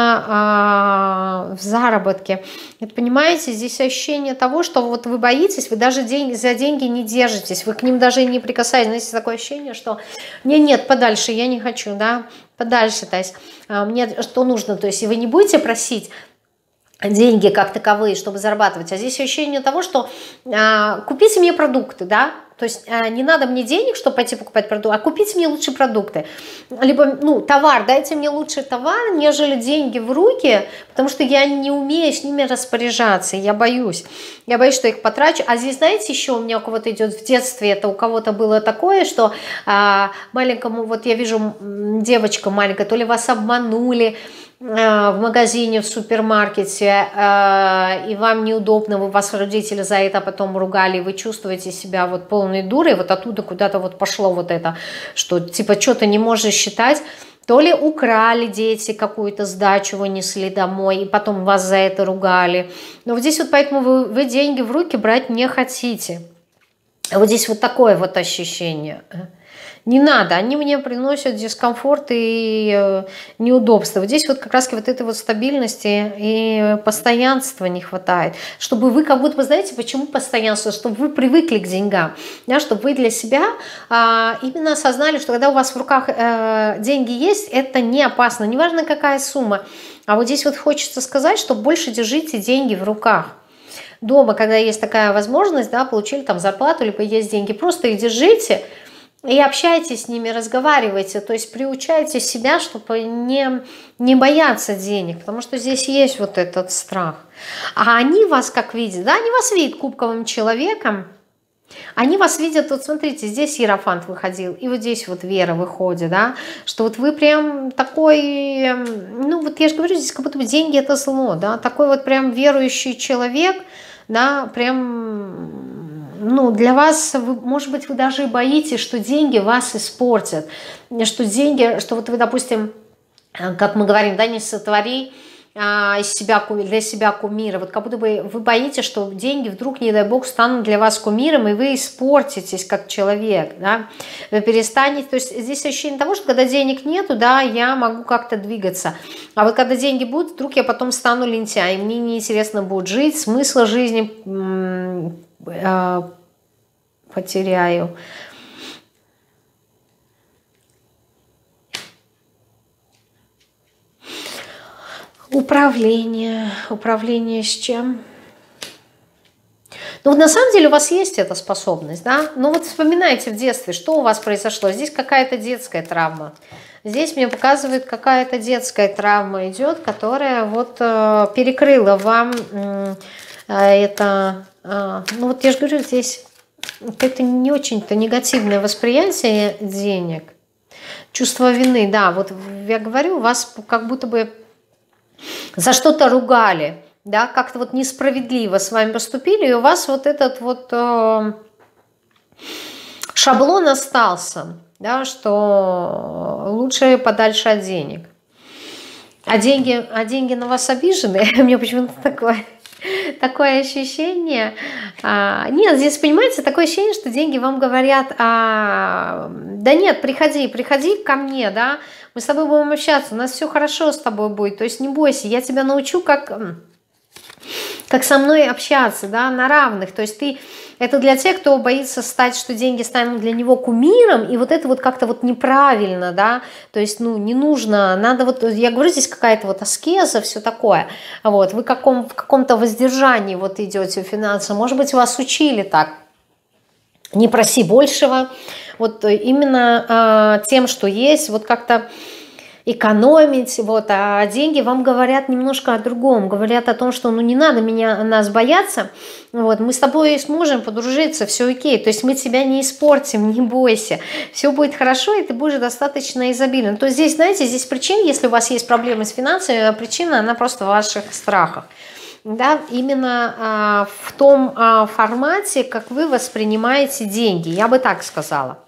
именно в заработке. Это, понимаете, здесь ощущение того, что вот вы боитесь, вы даже деньги, за деньги не держитесь, вы к ним даже не прикасаетесь. Знаете, такое ощущение, что мне нет, подальше, я не хочу, да, подальше, то есть мне что нужно, то есть и вы не будете просить деньги как таковые, чтобы зарабатывать, а здесь ощущение того, что а, купите мне продукты, да, то есть а, не надо мне денег, чтобы пойти покупать продукты, а купите мне лучше продукты, либо, ну, товар, дайте мне лучший товар, нежели деньги в руки, потому что я не умею с ними распоряжаться, я боюсь, я боюсь, что их потрачу, а здесь, знаете, еще у меня у кого-то идет в детстве, это у кого-то было такое, что а, маленькому, вот я вижу девочка маленькая, то ли вас обманули, в магазине, в супермаркете, и вам неудобно, вы вас родители за это потом ругали, вы чувствуете себя вот полной дурой, вот оттуда куда-то вот пошло вот это, что типа что ты не можешь считать, то ли украли дети какую-то сдачу, вынесли домой, и потом вас за это ругали. Но вот здесь вот поэтому вы, вы деньги в руки брать не хотите. Вот здесь вот такое вот ощущение. Не надо, они мне приносят дискомфорт и э, неудобства. Вот здесь вот как раз вот этой вот стабильности и постоянства не хватает. Чтобы вы как будто, вы знаете, почему постоянство? Чтобы вы привыкли к деньгам. Да, чтобы вы для себя э, именно осознали, что когда у вас в руках э, деньги есть, это не опасно. Неважно какая сумма. А вот здесь вот хочется сказать, что больше держите деньги в руках. Дома, когда есть такая возможность, да, получили там зарплату, либо есть деньги, просто их держите. И общайтесь с ними, разговаривайте, то есть приучайте себя, чтобы не, не бояться денег, потому что здесь есть вот этот страх. А они вас как видят, да, они вас видят кубковым человеком, они вас видят, вот смотрите, здесь Иерофант выходил, и вот здесь вот Вера выходит, да, что вот вы прям такой, ну вот я же говорю, здесь как будто бы деньги это зло, да, такой вот прям верующий человек, да, прям... Ну, для вас, вы, может быть, вы даже и боитесь, что деньги вас испортят, что деньги, что вот вы, допустим, как мы говорим, да, не сотвори а, из себя, для себя кумира, вот как будто бы вы боитесь, что деньги вдруг, не дай бог, станут для вас кумиром, и вы испортитесь как человек, да, вы перестанете, то есть здесь ощущение того, что когда денег нету, да, я могу как-то двигаться, а вот когда деньги будут, вдруг я потом стану лентяем, мне неинтересно будет жить, смысла жизни потеряю. Управление. Управление с чем? Ну, вот на самом деле у вас есть эта способность, да? Ну, вот вспоминайте в детстве, что у вас произошло. Здесь какая-то детская травма. здесь мне показывает, какая-то детская травма идет, которая вот э, перекрыла вам э, это, э, ну вот я же говорю, здесь это не очень-то негативное восприятие денег, чувство вины, да, вот я говорю, вас как будто бы за что-то ругали, да, как-то вот несправедливо с вами поступили, и у вас вот этот вот э, шаблон остался, да, что лучше подальше от денег. А деньги, а деньги на вас обижены? У меня почему-то такое, такое ощущение. А, нет, здесь, понимаете, такое ощущение, что деньги вам говорят, а, да нет, приходи, приходи ко мне, да, мы с тобой будем общаться, у нас все хорошо с тобой будет, то есть не бойся, я тебя научу, как, как со мной общаться, да, на равных, то есть ты, это для тех, кто боится стать, что деньги станут для него кумиром, и вот это вот как-то вот неправильно, да, то есть, ну, не нужно, надо вот, я говорю, здесь какая-то вот аскеза, все такое, вот, вы каком, в каком-то воздержании вот идете финансово, может быть, вас учили так, не проси большего, вот именно э, тем, что есть, вот как-то экономить, вот, а деньги вам говорят немножко о другом, говорят о том, что ну не надо меня, нас бояться, вот, мы с тобой сможем подружиться, все окей, то есть мы тебя не испортим, не бойся, все будет хорошо, и ты будешь достаточно изобилен. То есть здесь, знаете, здесь причина, если у вас есть проблемы с финансами, причина, она просто в ваших страхах. Да, именно а, в том а, формате, как вы воспринимаете деньги, я бы так сказала.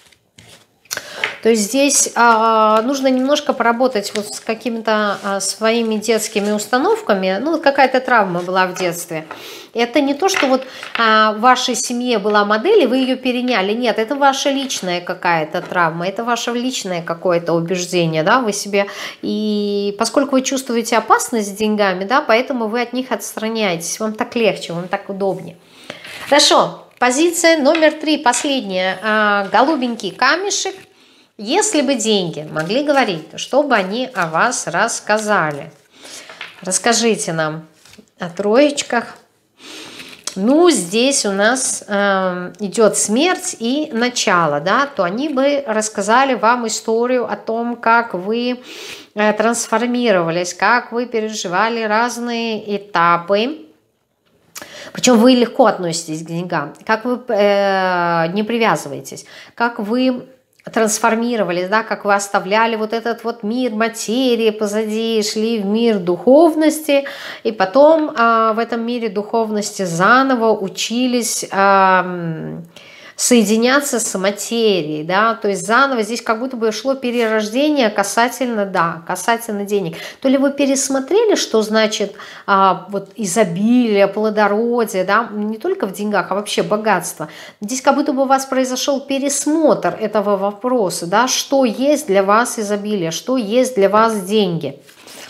То есть здесь а, нужно немножко поработать вот с какими-то а, своими детскими установками. Ну, какая-то травма была в детстве. Это не то, что вот а, в вашей семье была модель, и вы ее переняли. Нет, это ваша личная какая-то травма, это ваше личное какое-то убеждение, да, вы себе. И поскольку вы чувствуете опасность с деньгами, да, поэтому вы от них отстраняетесь. Вам так легче, вам так удобнее. Хорошо, позиция номер три, последняя. А, голубенький камешек. Если бы деньги могли говорить, что бы они о вас рассказали? Расскажите нам о троечках. Ну, здесь у нас э, идет смерть и начало, да, то они бы рассказали вам историю о том, как вы э, трансформировались, как вы переживали разные этапы. Причем вы легко относитесь к деньгам, как вы э, не привязываетесь, как вы трансформировались, да, как вы оставляли вот этот вот мир материи позади, шли в мир духовности, и потом а, в этом мире духовности заново учились а, соединяться с материей, да, то есть заново здесь как будто бы шло перерождение касательно, да, касательно денег. То ли вы пересмотрели, что значит а, вот изобилие, плодородие, да, не только в деньгах, а вообще богатство. Здесь как будто бы у вас произошел пересмотр этого вопроса, да, что есть для вас изобилие, что есть для вас деньги.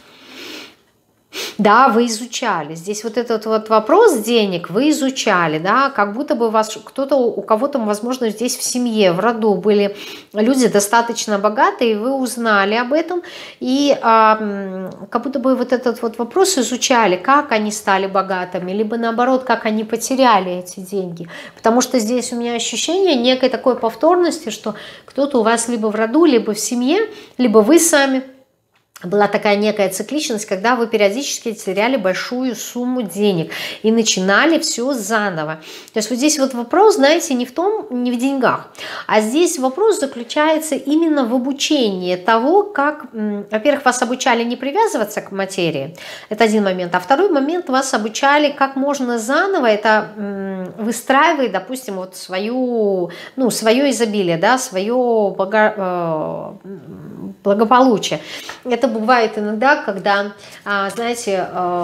Да, вы изучали. Здесь вот этот вот вопрос денег вы изучали, да, как будто бы у вас кто-то, у кого-то, возможно, здесь в семье, в роду были люди достаточно богатые, и вы узнали об этом, и а, как будто бы вот этот вот вопрос изучали, как они стали богатыми, либо наоборот, как они потеряли эти деньги. Потому что здесь у меня ощущение некой такой повторности, что кто-то у вас либо в роду, либо в семье, либо вы сами. Была такая некая цикличность, когда вы периодически теряли большую сумму денег и начинали все заново. То есть вот здесь вот вопрос, знаете, не в том, не в деньгах, а здесь вопрос заключается именно в обучении того, как, во-первых, вас обучали не привязываться к материи, это один момент, а второй момент, вас обучали, как можно заново это выстраивать, допустим, вот свою, ну, свое изобилие, да, свое благо, благополучие. Это бывает иногда, когда, знаете,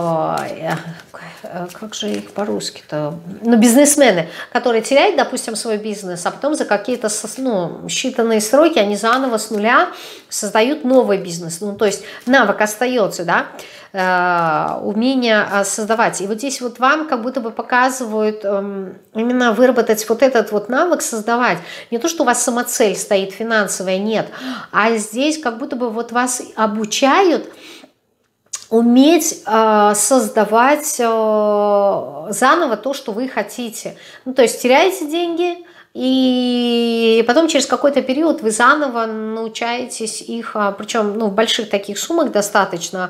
как же их по-русски-то, ну, бизнесмены, которые теряют, допустим, свой бизнес, а потом за какие-то, ну, считанные сроки они заново с нуля создают новый бизнес. Ну, то есть навык остается, да, умение создавать. И вот здесь вот вам как будто бы показывают именно выработать вот этот вот навык создавать. Не то, что у вас самоцель стоит финансовая, нет, а здесь как будто бы вот вас обучают уметь э, создавать э, заново то, что вы хотите. Ну, то есть теряете деньги, и потом через какой-то период вы заново научаетесь их, причем ну, в больших таких суммах достаточно,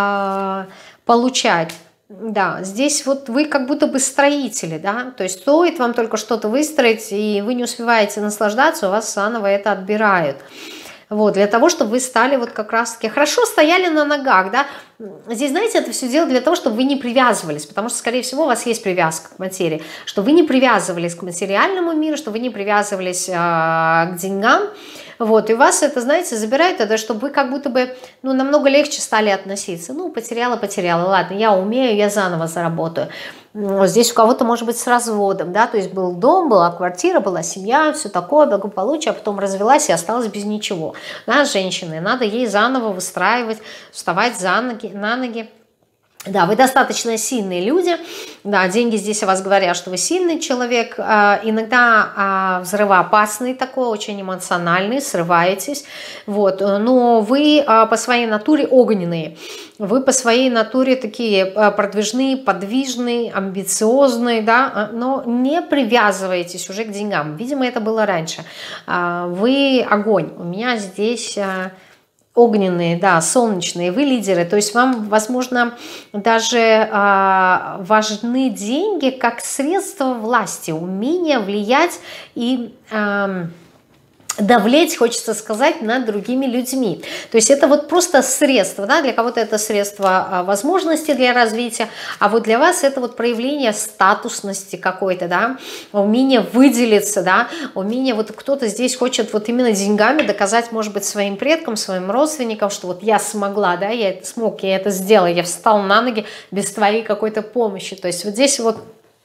получать. Да, здесь вот вы как будто бы строители, да, то есть стоит вам только что-то выстроить, и вы не успеваете наслаждаться, у вас заново это отбирают. Вот, для того, чтобы вы стали вот как раз-таки хорошо стояли на ногах, да. Здесь, знаете, это все дело для того, чтобы вы не привязывались, потому что, скорее всего, у вас есть привязка к материи, что вы не привязывались к материальному миру, что вы не привязывались а, к деньгам, вот, и вас это, знаете, забирает это, чтобы вы как будто бы, ну, намного легче стали относиться. Ну, потеряла, потеряла, ладно, я умею, я заново заработаю. Здесь у кого-то, может быть, с разводом, да, то есть был дом, была квартира, была семья, все такое, благополучие, а потом развелась и осталась без ничего. Да, женщины, надо ей заново выстраивать, вставать за ноги, на ноги. Да, вы достаточно сильные люди, да, деньги здесь о вас говорят, что вы сильный человек, иногда взрывоопасный такой, очень эмоциональный, срываетесь, вот, но вы по своей натуре огненные, вы по своей натуре такие продвижные, подвижные, амбициозные, да, но не привязываетесь уже к деньгам, видимо, это было раньше, вы огонь, у меня здесь... Огненные, да, солнечные, вы лидеры, то есть вам, возможно, даже э, важны деньги как средство власти, умение влиять и э, давлеть, хочется сказать, над другими людьми. То есть это вот просто средство, да, для кого-то это средство возможности для развития, а вот для вас это вот проявление статусности какой-то, да, умение выделиться, да, умение, вот кто-то здесь хочет вот именно деньгами доказать, может быть, своим предкам, своим родственникам, что вот я смогла, да, я это смог, я это сделала, я встал на ноги без твоей какой-то помощи. То есть вот здесь вот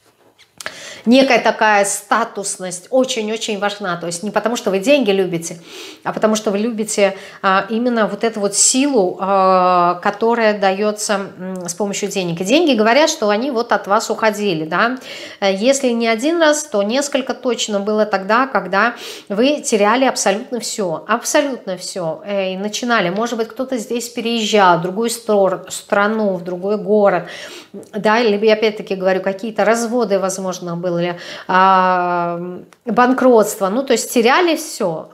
некая такая статусность очень-очень важна. То есть не потому, что вы деньги любите, а потому что вы любите а, именно вот эту вот силу, а, которая дается с помощью денег. И деньги говорят, что они вот от вас уходили. Да? Если не один раз, то несколько точно было тогда, когда вы теряли абсолютно все. Абсолютно все. И начинали. Может быть, кто-то здесь переезжал в другую страну, в другой город. Да? Либо, я опять-таки говорю, какие-то разводы, возможно, были. Были, а, банкротство, ну то есть теряли все,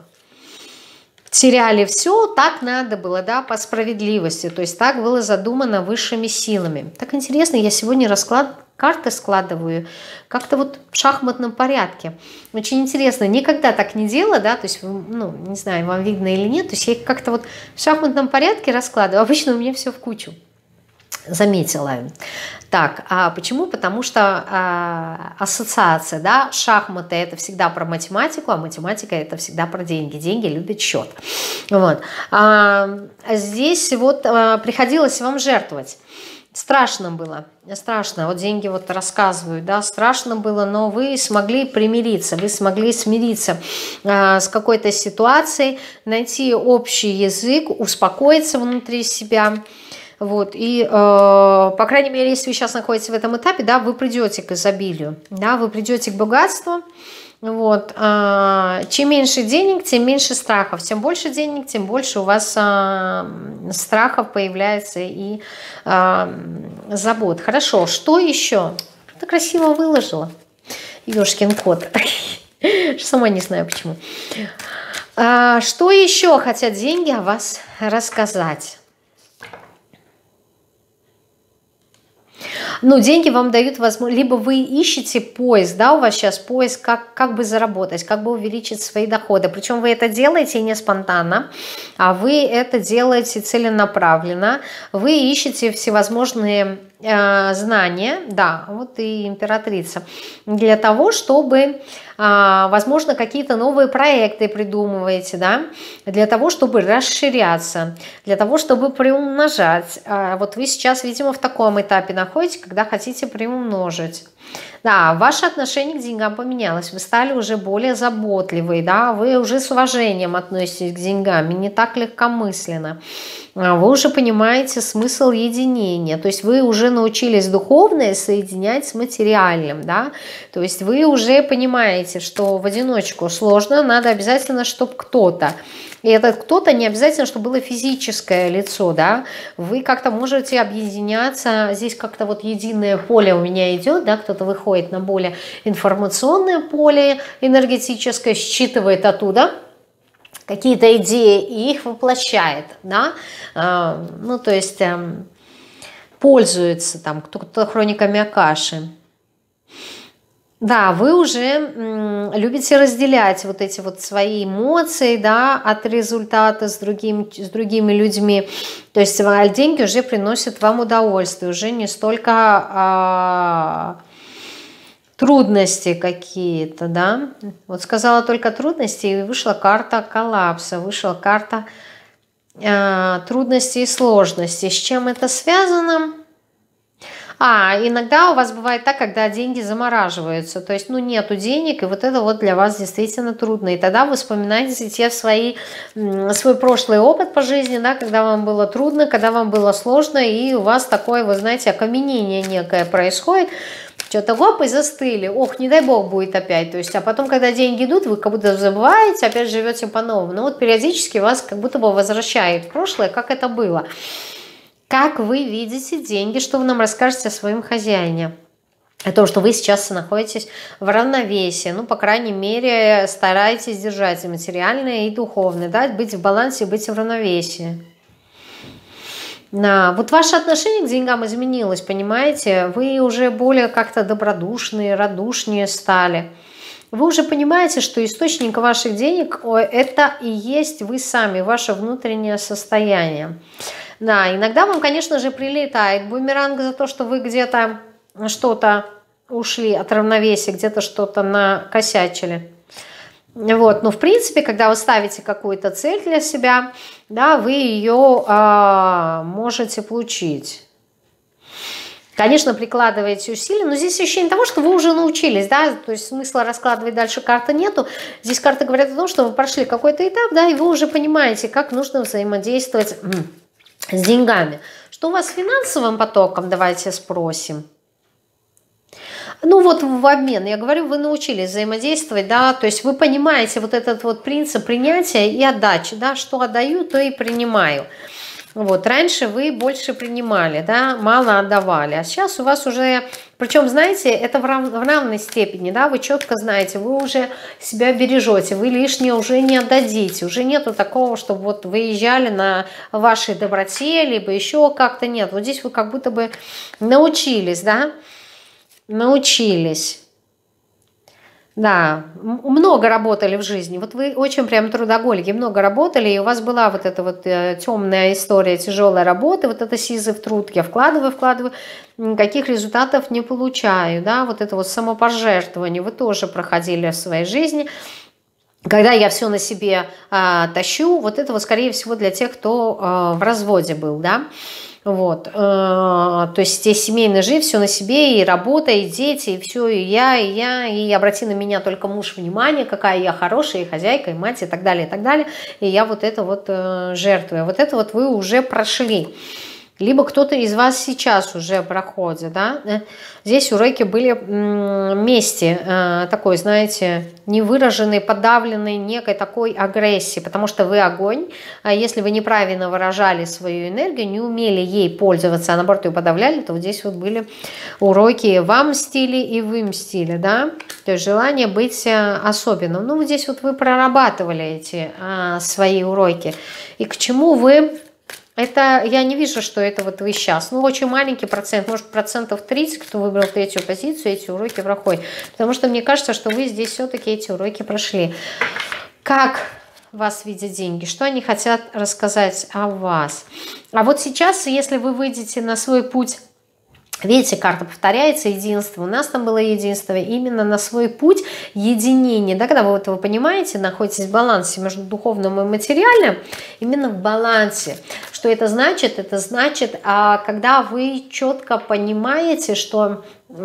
теряли все, так надо было, да, по справедливости, то есть так было задумано высшими силами. Так интересно, я сегодня расклад, карты складываю как-то вот в шахматном порядке, очень интересно, никогда так не делала, да, то есть, ну, не знаю, вам видно или нет, то есть я их как-то вот в шахматном порядке раскладываю, обычно у меня все в кучу. Заметила. Так, а почему? Потому что а, ассоциация, да, шахматы это всегда про математику, а математика это всегда про деньги. Деньги любят счет. Вот. А, здесь вот а, приходилось вам жертвовать. Страшно было, страшно, вот деньги вот рассказывают, да, страшно было, но вы смогли примириться, вы смогли смириться э, с какой-то ситуацией, найти общий язык, успокоиться внутри себя. Вот, и, э, по крайней мере, если вы сейчас находитесь в этом этапе, да, вы придете к изобилию, да, вы придете к богатству. Вот, э, чем меньше денег, тем меньше страхов. Чем больше денег, тем больше у вас э, страхов появляется и э, забот. Хорошо, что еще? Ты красиво выложила. Ёшкин кот. Сама не знаю почему. Э, что еще хотят деньги о вас рассказать? Ну, деньги вам дают возможность, либо вы ищете поиск, да, у вас сейчас поиск, как, как бы заработать, как бы увеличить свои доходы. Причем вы это делаете не спонтанно, а вы это делаете целенаправленно. Вы ищете всевозможные э, знания, да, вот и императрица, для того, чтобы, э, возможно, какие-то новые проекты придумываете, да, для того, чтобы расширяться, для того, чтобы приумножать. Э, вот вы сейчас, видимо, в таком этапе находитесь, когда хотите приумножить. Да, ваше отношение к деньгам поменялось, вы стали уже более заботливые, да, вы уже с уважением относитесь к деньгам, и не так легкомысленно. Вы уже понимаете смысл единения, то есть вы уже научились духовное соединять с материальным, да, то есть вы уже понимаете, что в одиночку сложно, надо обязательно, чтобы кто-то. И этот кто-то не обязательно, чтобы было физическое лицо, да, вы как-то можете объединяться, здесь как-то вот единое поле у меня идет, да, кто-то кто-то выходит на более информационное поле энергетическое, считывает оттуда какие-то идеи и их воплощает, да, ну, то есть пользуется там кто-то хрониками Акаши. Да, вы уже любите разделять вот эти вот свои эмоции, да, от результата с, другим, с другими людьми. То есть деньги уже приносят вам удовольствие, уже не столько а, трудности какие-то, да. Вот сказала только трудности, и вышла карта коллапса, вышла карта а, трудностей и сложностей. С чем это связано? А, иногда у вас бывает так, когда деньги замораживаются, то есть, ну, нету денег, и вот это вот для вас действительно трудно. И тогда вы вспоминаете те свои, свой прошлый опыт по жизни, да, когда вам было трудно, когда вам было сложно, и у вас такое, вы знаете, окаменение некое происходит, что-то гоп, и застыли, ох, не дай бог будет опять. То есть, а потом, когда деньги идут, вы как будто забываете, опять живете по-новому. Но вот периодически вас как будто бы возвращает в прошлое, как это было. Как вы видите деньги, что вы нам расскажете о своем хозяине? О том, что вы сейчас находитесь в равновесии, ну, по крайней мере, старайтесь держать и материальное, и духовное, да, быть в балансе, быть в равновесии. Да, вот ваше отношение к деньгам изменилось, понимаете? Вы уже более как-то добродушные, радушнее стали. Вы уже понимаете, что источник ваших денег – это и есть вы сами, ваше внутреннее состояние. Да, иногда вам, конечно же, прилетает бумеранг за то, что вы где-то что-то ушли от равновесия, где-то что-то накосячили. Вот, но в принципе, когда вы ставите какую-то цель для себя, да, вы ее а, можете получить. Конечно, прикладываете усилия, но здесь ощущение того, что вы уже научились, да, то есть смысла раскладывать дальше карты нету. Здесь карты говорят о том, что вы прошли какой-то этап, да, и вы уже понимаете, как нужно взаимодействовать с деньгами. Что у вас с финансовым потоком, давайте спросим. Ну вот в обмен, я говорю, вы научились взаимодействовать, да, то есть вы понимаете вот этот вот принцип принятия и отдачи, да, что отдаю, то и принимаю. Вот, раньше вы больше принимали, да, мало отдавали, а сейчас у вас уже, причем, знаете, это в, рав, в равной степени, да, вы четко знаете, вы уже себя бережете, вы лишнее уже не отдадите, уже нету такого, чтобы вот выезжали на вашей доброте, либо еще как-то нет, вот здесь вы как будто бы научились, да, научились. Да, много работали в жизни. Вот вы очень прям трудоголики, много работали, и у вас была вот эта вот э, темная история тяжелой работы, вот это сизыв труд. Я вкладываю, вкладываю, никаких результатов не получаю, да, вот это вот самопожертвование вы тоже проходили в своей жизни. Когда я все на себе э, тащу, вот это вот, скорее всего, для тех, кто э, в разводе был, да. Вот, э, то есть здесь семейная жизнь, все на себе, и работа, и дети, и все, и я, и я, и обрати на меня только муж внимание, какая я хорошая, и хозяйка, и мать, и так далее, и так далее, и я вот это вот э, жертвую. Вот это вот вы уже прошли. Либо кто-то из вас сейчас уже проходит, да. Здесь уроки были вместе такой, знаете, невыраженной, подавленной некой такой агрессии, потому что вы огонь, а если вы неправильно выражали свою энергию, не умели ей пользоваться, а наоборот ее подавляли, то вот здесь вот были уроки вам мстили и вы мстили, да, то есть желание быть особенным. Ну, вот здесь вот вы прорабатывали эти а, свои уроки, и к чему вы... Это, я не вижу, что это вот вы сейчас. Ну, очень маленький процент, может, процентов тридцать, кто выбрал третью позицию, эти уроки проходят. Потому что мне кажется, что вы здесь все-таки эти уроки прошли. Как вас видят деньги? Что они хотят рассказать о вас? А вот сейчас, если вы выйдете на свой путь, видите, карта повторяется, единство. У нас там было единство именно на свой путь единения. Да, когда вы вот вы понимаете, находитесь в балансе между духовным и материальным, именно в балансе. Что это значит? Это значит, когда вы четко понимаете, что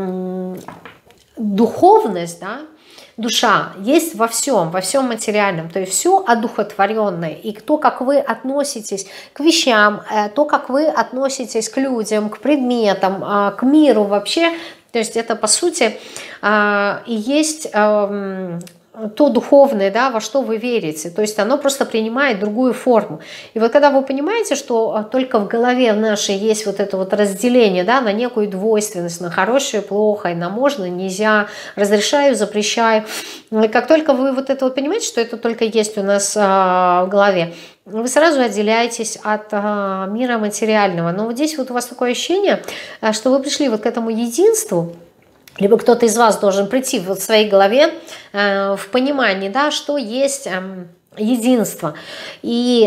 духовность, да, душа есть во всем, во всем материальном, то есть все одухотворенное. И то, как вы относитесь к вещам, то, как вы относитесь к людям, к предметам, к миру вообще, то есть это, по сути, и есть то духовное, да, во что вы верите. То есть оно просто принимает другую форму. И вот когда вы понимаете, что только в голове нашей есть вот это вот разделение, да, на некую двойственность, на хорошее, плохо, на можно, нельзя, разрешаю, запрещаю. И как только вы вот это вот понимаете, что это только есть у нас а, в голове, вы сразу отделяетесь от а, мира материального. Но вот здесь вот у вас такое ощущение, что вы пришли вот к этому единству, либо кто-то из вас должен прийти вот в своей голове э, в понимании, да, что есть э, единство. И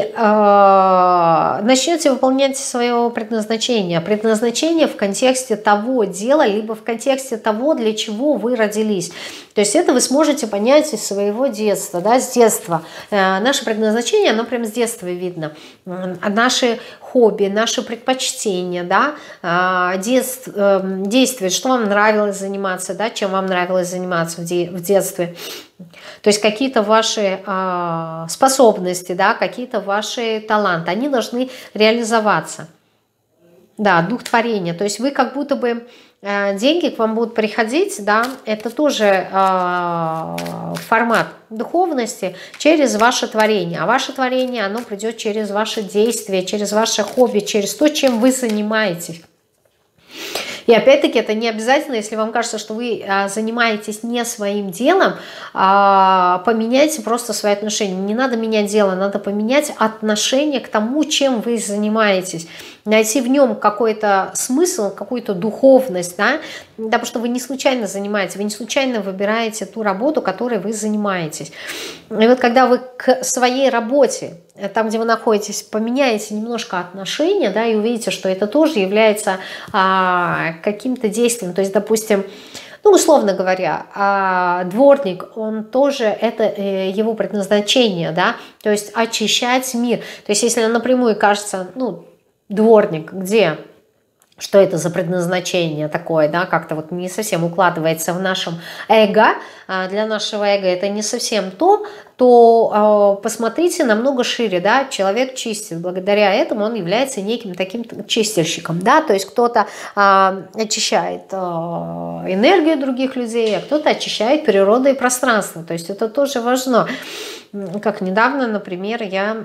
э, начнете выполнять свое предназначение. Предназначение в контексте того дела, либо в контексте того, для чего вы родились. То есть это вы сможете понять из своего детства, да, с детства. Э, наше предназначение, оно прям с детства видно. Э, наши хобби, наши предпочтения, да, э, детств, э, действия, что вам нравилось заниматься, да, чем вам нравилось заниматься в, де, в детстве. То есть какие-то ваши э, способности, да, какие-то ваши таланты, они должны реализоваться. Да, дух творения. То есть вы как будто бы э, деньги к вам будут приходить, да, это тоже э, формат духовности через ваше творение. А ваше творение, оно придет через ваши действия, через ваше хобби, через то, чем вы занимаетесь. И опять-таки это не обязательно, если вам кажется, что вы а, занимаетесь не своим делом, а, поменяйте просто свои отношения. Не надо менять дело, надо поменять отношение к тому, чем вы занимаетесь. Найти в нем какой-то смысл, какую-то духовность, да? Потому что вы не случайно занимаетесь, вы не случайно выбираете ту работу, которой вы занимаетесь. И вот когда вы к своей работе, там, где вы находитесь, поменяете немножко отношения, да, и увидите, что это тоже является а, каким-то действием. То есть, допустим, ну, условно говоря, а, дворник, он тоже, это э, его предназначение, да, то есть очищать мир. То есть, если напрямую кажется, ну, дворник, где... Что это за предназначение такое, да, как-то вот не совсем укладывается в нашем эго, для нашего эго это не совсем то, то э, посмотрите намного шире, да, человек чистит, благодаря этому он является неким таким чистильщиком, да, то есть кто-то э, очищает э, энергию других людей, а кто-то очищает природу и пространство, то есть это тоже важно. Как недавно, например, я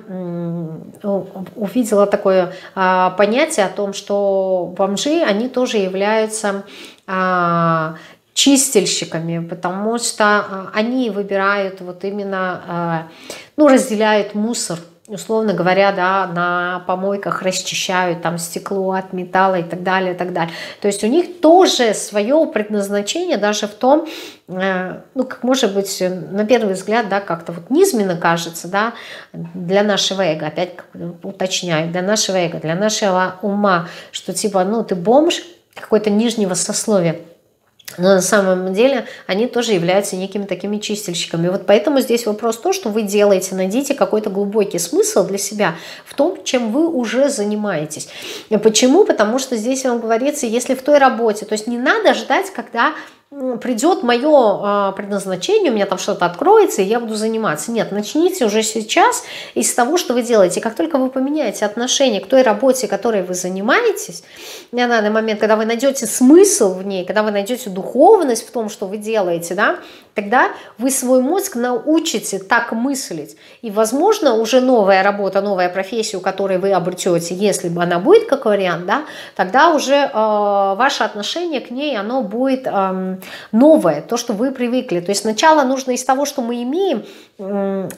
увидела такое а, понятие о том, что бомжи, они тоже являются а, чистильщиками, потому что а, они выбирают вот именно, а, ну, разделяют мусор, условно говоря, да, на помойках расчищают там стекло от металла и так далее, и так далее. То есть у них тоже свое предназначение даже в том, э, ну, как может быть, на первый взгляд, да, как-то вот низменно кажется, да, для нашего эго, опять уточняю, для нашего эго, для нашего ума, что типа, ну, ты бомж какой-то нижнего сословия. Но на самом деле они тоже являются некими такими чистильщиками. Вот поэтому здесь вопрос то, что вы делаете. Найдите какой-то глубокий смысл для себя в том, чем вы уже занимаетесь. Почему? Потому что здесь вам говорится, если в той работе, то есть не надо ждать, когда придет мое предназначение, у меня там что-то откроется, и я буду заниматься. Нет, начните уже сейчас из того, что вы делаете. Как только вы поменяете отношение к той работе, которой вы занимаетесь, на данный момент, когда вы найдете смысл в ней, когда вы найдете духовность в том, что вы делаете, да, тогда вы свой мозг научите так мыслить. И, возможно, уже новая работа, новая профессия, у которой вы обретете, если бы она будет как вариант, да, тогда уже э, ваше отношение к ней, оно будет э, новое, то, что вы привыкли. То есть сначала нужно из того, что мы имеем... Э,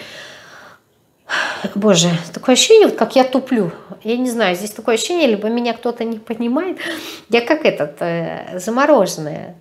Боже, такое ощущение, вот как я туплю. Я не знаю, здесь такое ощущение, либо меня кто-то не понимает. Я как этот, э, замороженная.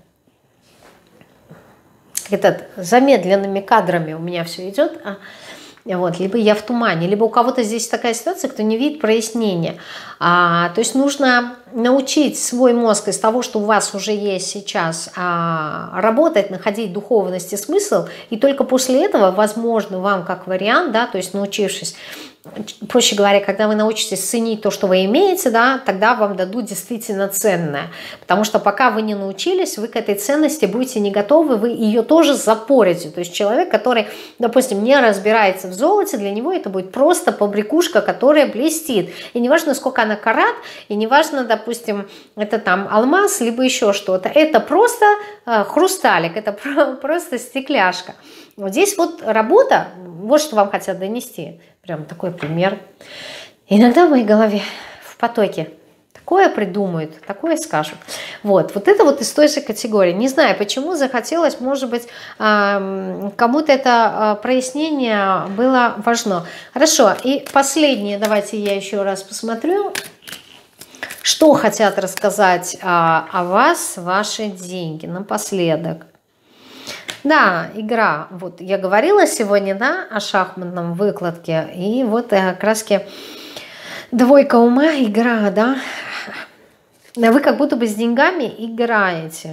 Этот, замедленными кадрами у меня все идет. А, вот, либо я в тумане, либо у кого-то здесь такая ситуация, кто не видит прояснения. А, то есть нужно научить свой мозг из того, что у вас уже есть сейчас, а, работать, находить духовность и смысл, и только после этого, возможно, вам как вариант, да, то есть научившись проще говоря, когда вы научитесь ценить то, что вы имеете, да, тогда вам дадут действительно ценное. Потому что пока вы не научились, вы к этой ценности будете не готовы, вы ее тоже запорите. То есть человек, который, допустим, не разбирается в золоте, для него это будет просто побрякушка, которая блестит. И неважно, сколько она карат, и неважно, допустим, это там алмаз, либо еще что-то. Это просто э, хрусталик, это просто стекляшка. Вот здесь вот работа, вот что вам хотят донести. Прям такой пример. Иногда в моей голове в потоке такое придумают, такое скажут. Вот, вот это вот из той же категории. Не знаю, почему захотелось, может быть, кому-то это прояснение было важно. Хорошо, и последнее, давайте я еще раз посмотрю. Что хотят рассказать о вас ваши деньги напоследок? Да, игра. Вот я говорила сегодня, да, о шахматном выкладке. И вот как раз двойка ума, игра, да. Вы как будто бы с деньгами играете.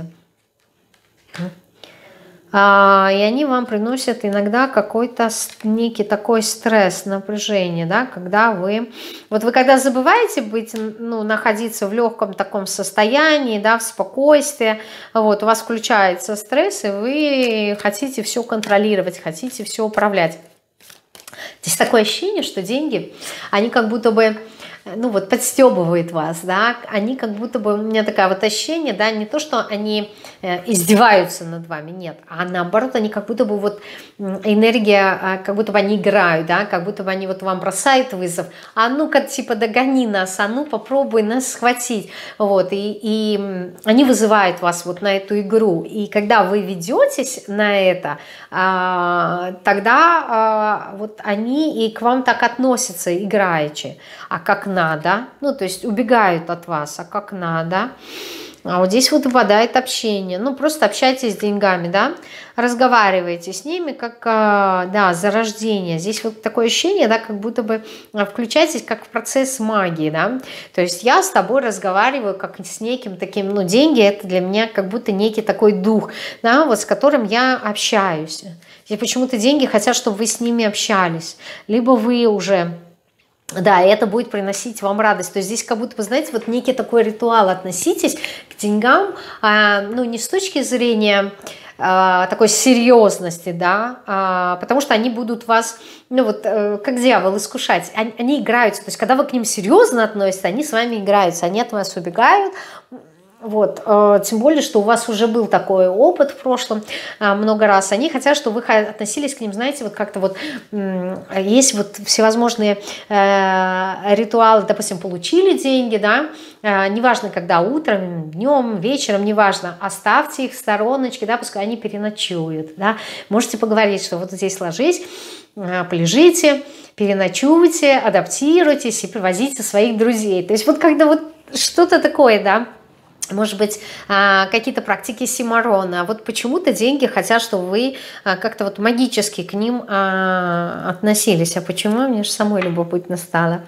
А, и они вам приносят иногда какой-то некий такой стресс, напряжение, да, когда вы, вот вы когда забываете быть, ну, находиться в легком таком состоянии, да, в спокойствии, вот, у вас включается стресс, и вы хотите все контролировать, хотите все управлять. Здесь такое ощущение, что деньги, они как будто бы, ну вот, подстебывают вас, да, они как будто бы, у меня такое вот ощущение, да, не то, что они э, издеваются над вами, нет, а наоборот, они как будто бы вот энергия, как будто бы они играют, да, как будто бы они вот вам бросают вызов, а ну-ка, типа, догони нас, а ну, попробуй нас схватить, вот, и, и они вызывают вас вот на эту игру, и когда вы ведетесь на это, э, тогда э, вот они и к вам так относятся, играючи, а как надо, ну, то есть убегают от вас, а как надо. А вот здесь вот выпадает общение. Ну, просто общайтесь с деньгами, да, разговаривайте с ними, как, да, зарождение. Здесь вот такое ощущение, да, как будто бы включайтесь как в процесс магии, да. То есть я с тобой разговариваю как с неким таким, ну, деньги это для меня как будто некий такой дух, да, вот с которым я общаюсь. И почему-то деньги хотят, чтобы вы с ними общались. Либо вы уже... Да, и это будет приносить вам радость. То есть здесь как будто, вы знаете, вот некий такой ритуал. Относитесь к деньгам, а, ну, не с точки зрения а, такой серьезности, да, а, потому что они будут вас, ну, вот, а, как дьявол, искушать. Они, они играются. То есть когда вы к ним серьезно относитесь, они с вами играются, они от вас убегают. Вот, тем более, что у вас уже был такой опыт в прошлом много раз. Они хотят, чтобы вы относились к ним, знаете, вот как-то вот есть вот всевозможные ритуалы, допустим, получили деньги, да, неважно, когда утром, днем, вечером, неважно, оставьте их в стороночке, да, пускай они переночуют, да. Можете поговорить, что вот здесь ложись, полежите, переночуйте, адаптируйтесь и привозите своих друзей. То есть вот когда вот что-то такое, да, может быть, какие-то практики симарона. Вот почему-то деньги хотят, чтобы вы как-то вот магически к ним относились. А почему? Мне же самой любопытно стало.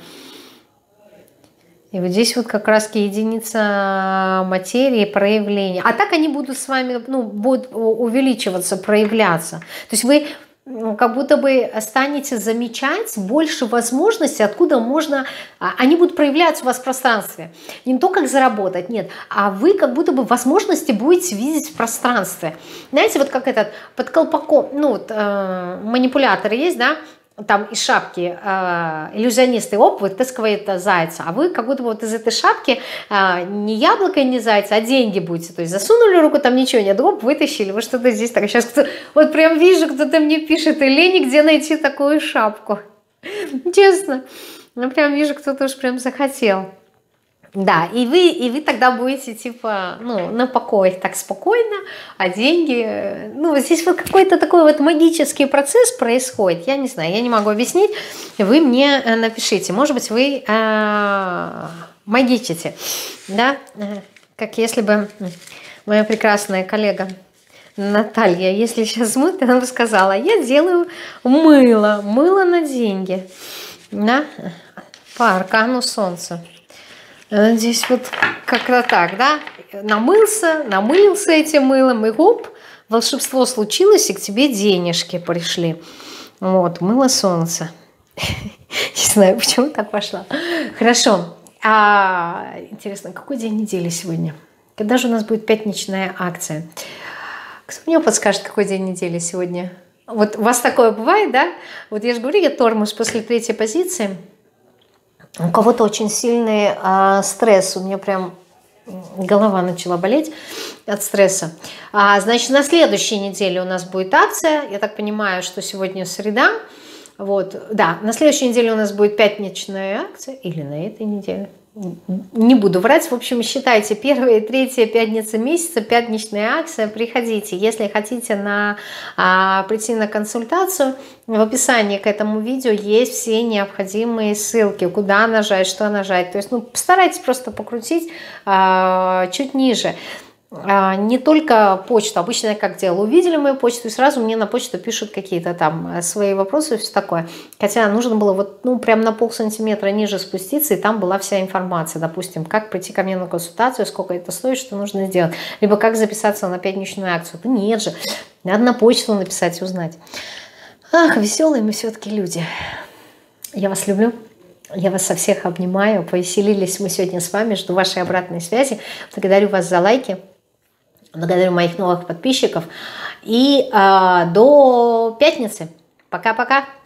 И вот здесь вот как раз единица материи, проявления. А так они будут с вами, ну, будут увеличиваться, проявляться. То есть вы как будто бы станете замечать больше возможностей, откуда можно... Они будут проявляться у вас в пространстве. Не то, как заработать, нет. А вы как будто бы возможности будете видеть в пространстве. Знаете, вот как этот под колпаком, ну, вот, э, манипуляторы есть, да? Там из шапки э, иллюзионисты, оп, вытаскивает зайца, а вы как будто бы вот из этой шапки э, не яблоко и не зайца, а деньги будете, то есть засунули руку, там ничего нет, оп, вытащили, вы что-то здесь так, сейчас кто, вот прям вижу, кто-то мне пишет, Елене, где найти такую шапку, честно, ну прям вижу, кто-то уж прям захотел. Да, и вы, и вы тогда будете, типа, ну, на покое, так спокойно, а деньги... Ну, здесь вот какой-то такой вот магический процесс происходит, я не знаю, я не могу объяснить, вы мне напишите, может быть, вы э, магичите, да, как если бы моя прекрасная коллега Наталья, если сейчас смотрит, она бы сказала, я делаю мыло, мыло на деньги, да, по аркану солнца. Здесь вот как-то так, да, намылся, намылился этим мылом, и хоп, волшебство случилось, и к тебе денежки пришли. Вот, мыло солнца. Не знаю, почему так пошла. Хорошо. А, интересно, какой день недели сегодня? Когда же у нас будет пятничная акция? Кто мне подскажет, какой день недели сегодня? Вот у вас такое бывает, да? Вот я же говорю, я тормоз после третьей позиции. У кого-то очень сильный а, стресс. У меня прям голова начала болеть от стресса. А, значит, на следующей неделе у нас будет акция. Я так понимаю, что сегодня среда. Вот, да, на следующей неделе у нас будет пятничная акция. Или на этой неделе. Не буду врать. В общем, считайте, первая и третья пятница месяца, пятничная акция. Приходите. Если хотите на, а, прийти на консультацию, в описании к этому видео есть все необходимые ссылки, куда нажать, что нажать. То есть, ну, постарайтесь просто покрутить а, чуть ниже. А, не только почту. Обычно я как делала, увидели мою почту и сразу мне на почту пишут какие-то там свои вопросы и все такое. Хотя нужно было вот, ну, прям на полсантиметра ниже спуститься, и там была вся информация. Допустим, как прийти ко мне на консультацию, сколько это стоит, что нужно сделать. Либо как записаться на пятничную акцию. Да нет же, надо на почту написать и узнать. Ах, веселые мы все-таки люди. Я вас люблю. Я вас со всех обнимаю. Повеселились мы сегодня с вами. Жду вашей обратной связи. Благодарю вас за лайки. Благодарю моих новых подписчиков. И э, до пятницы. Пока-пока.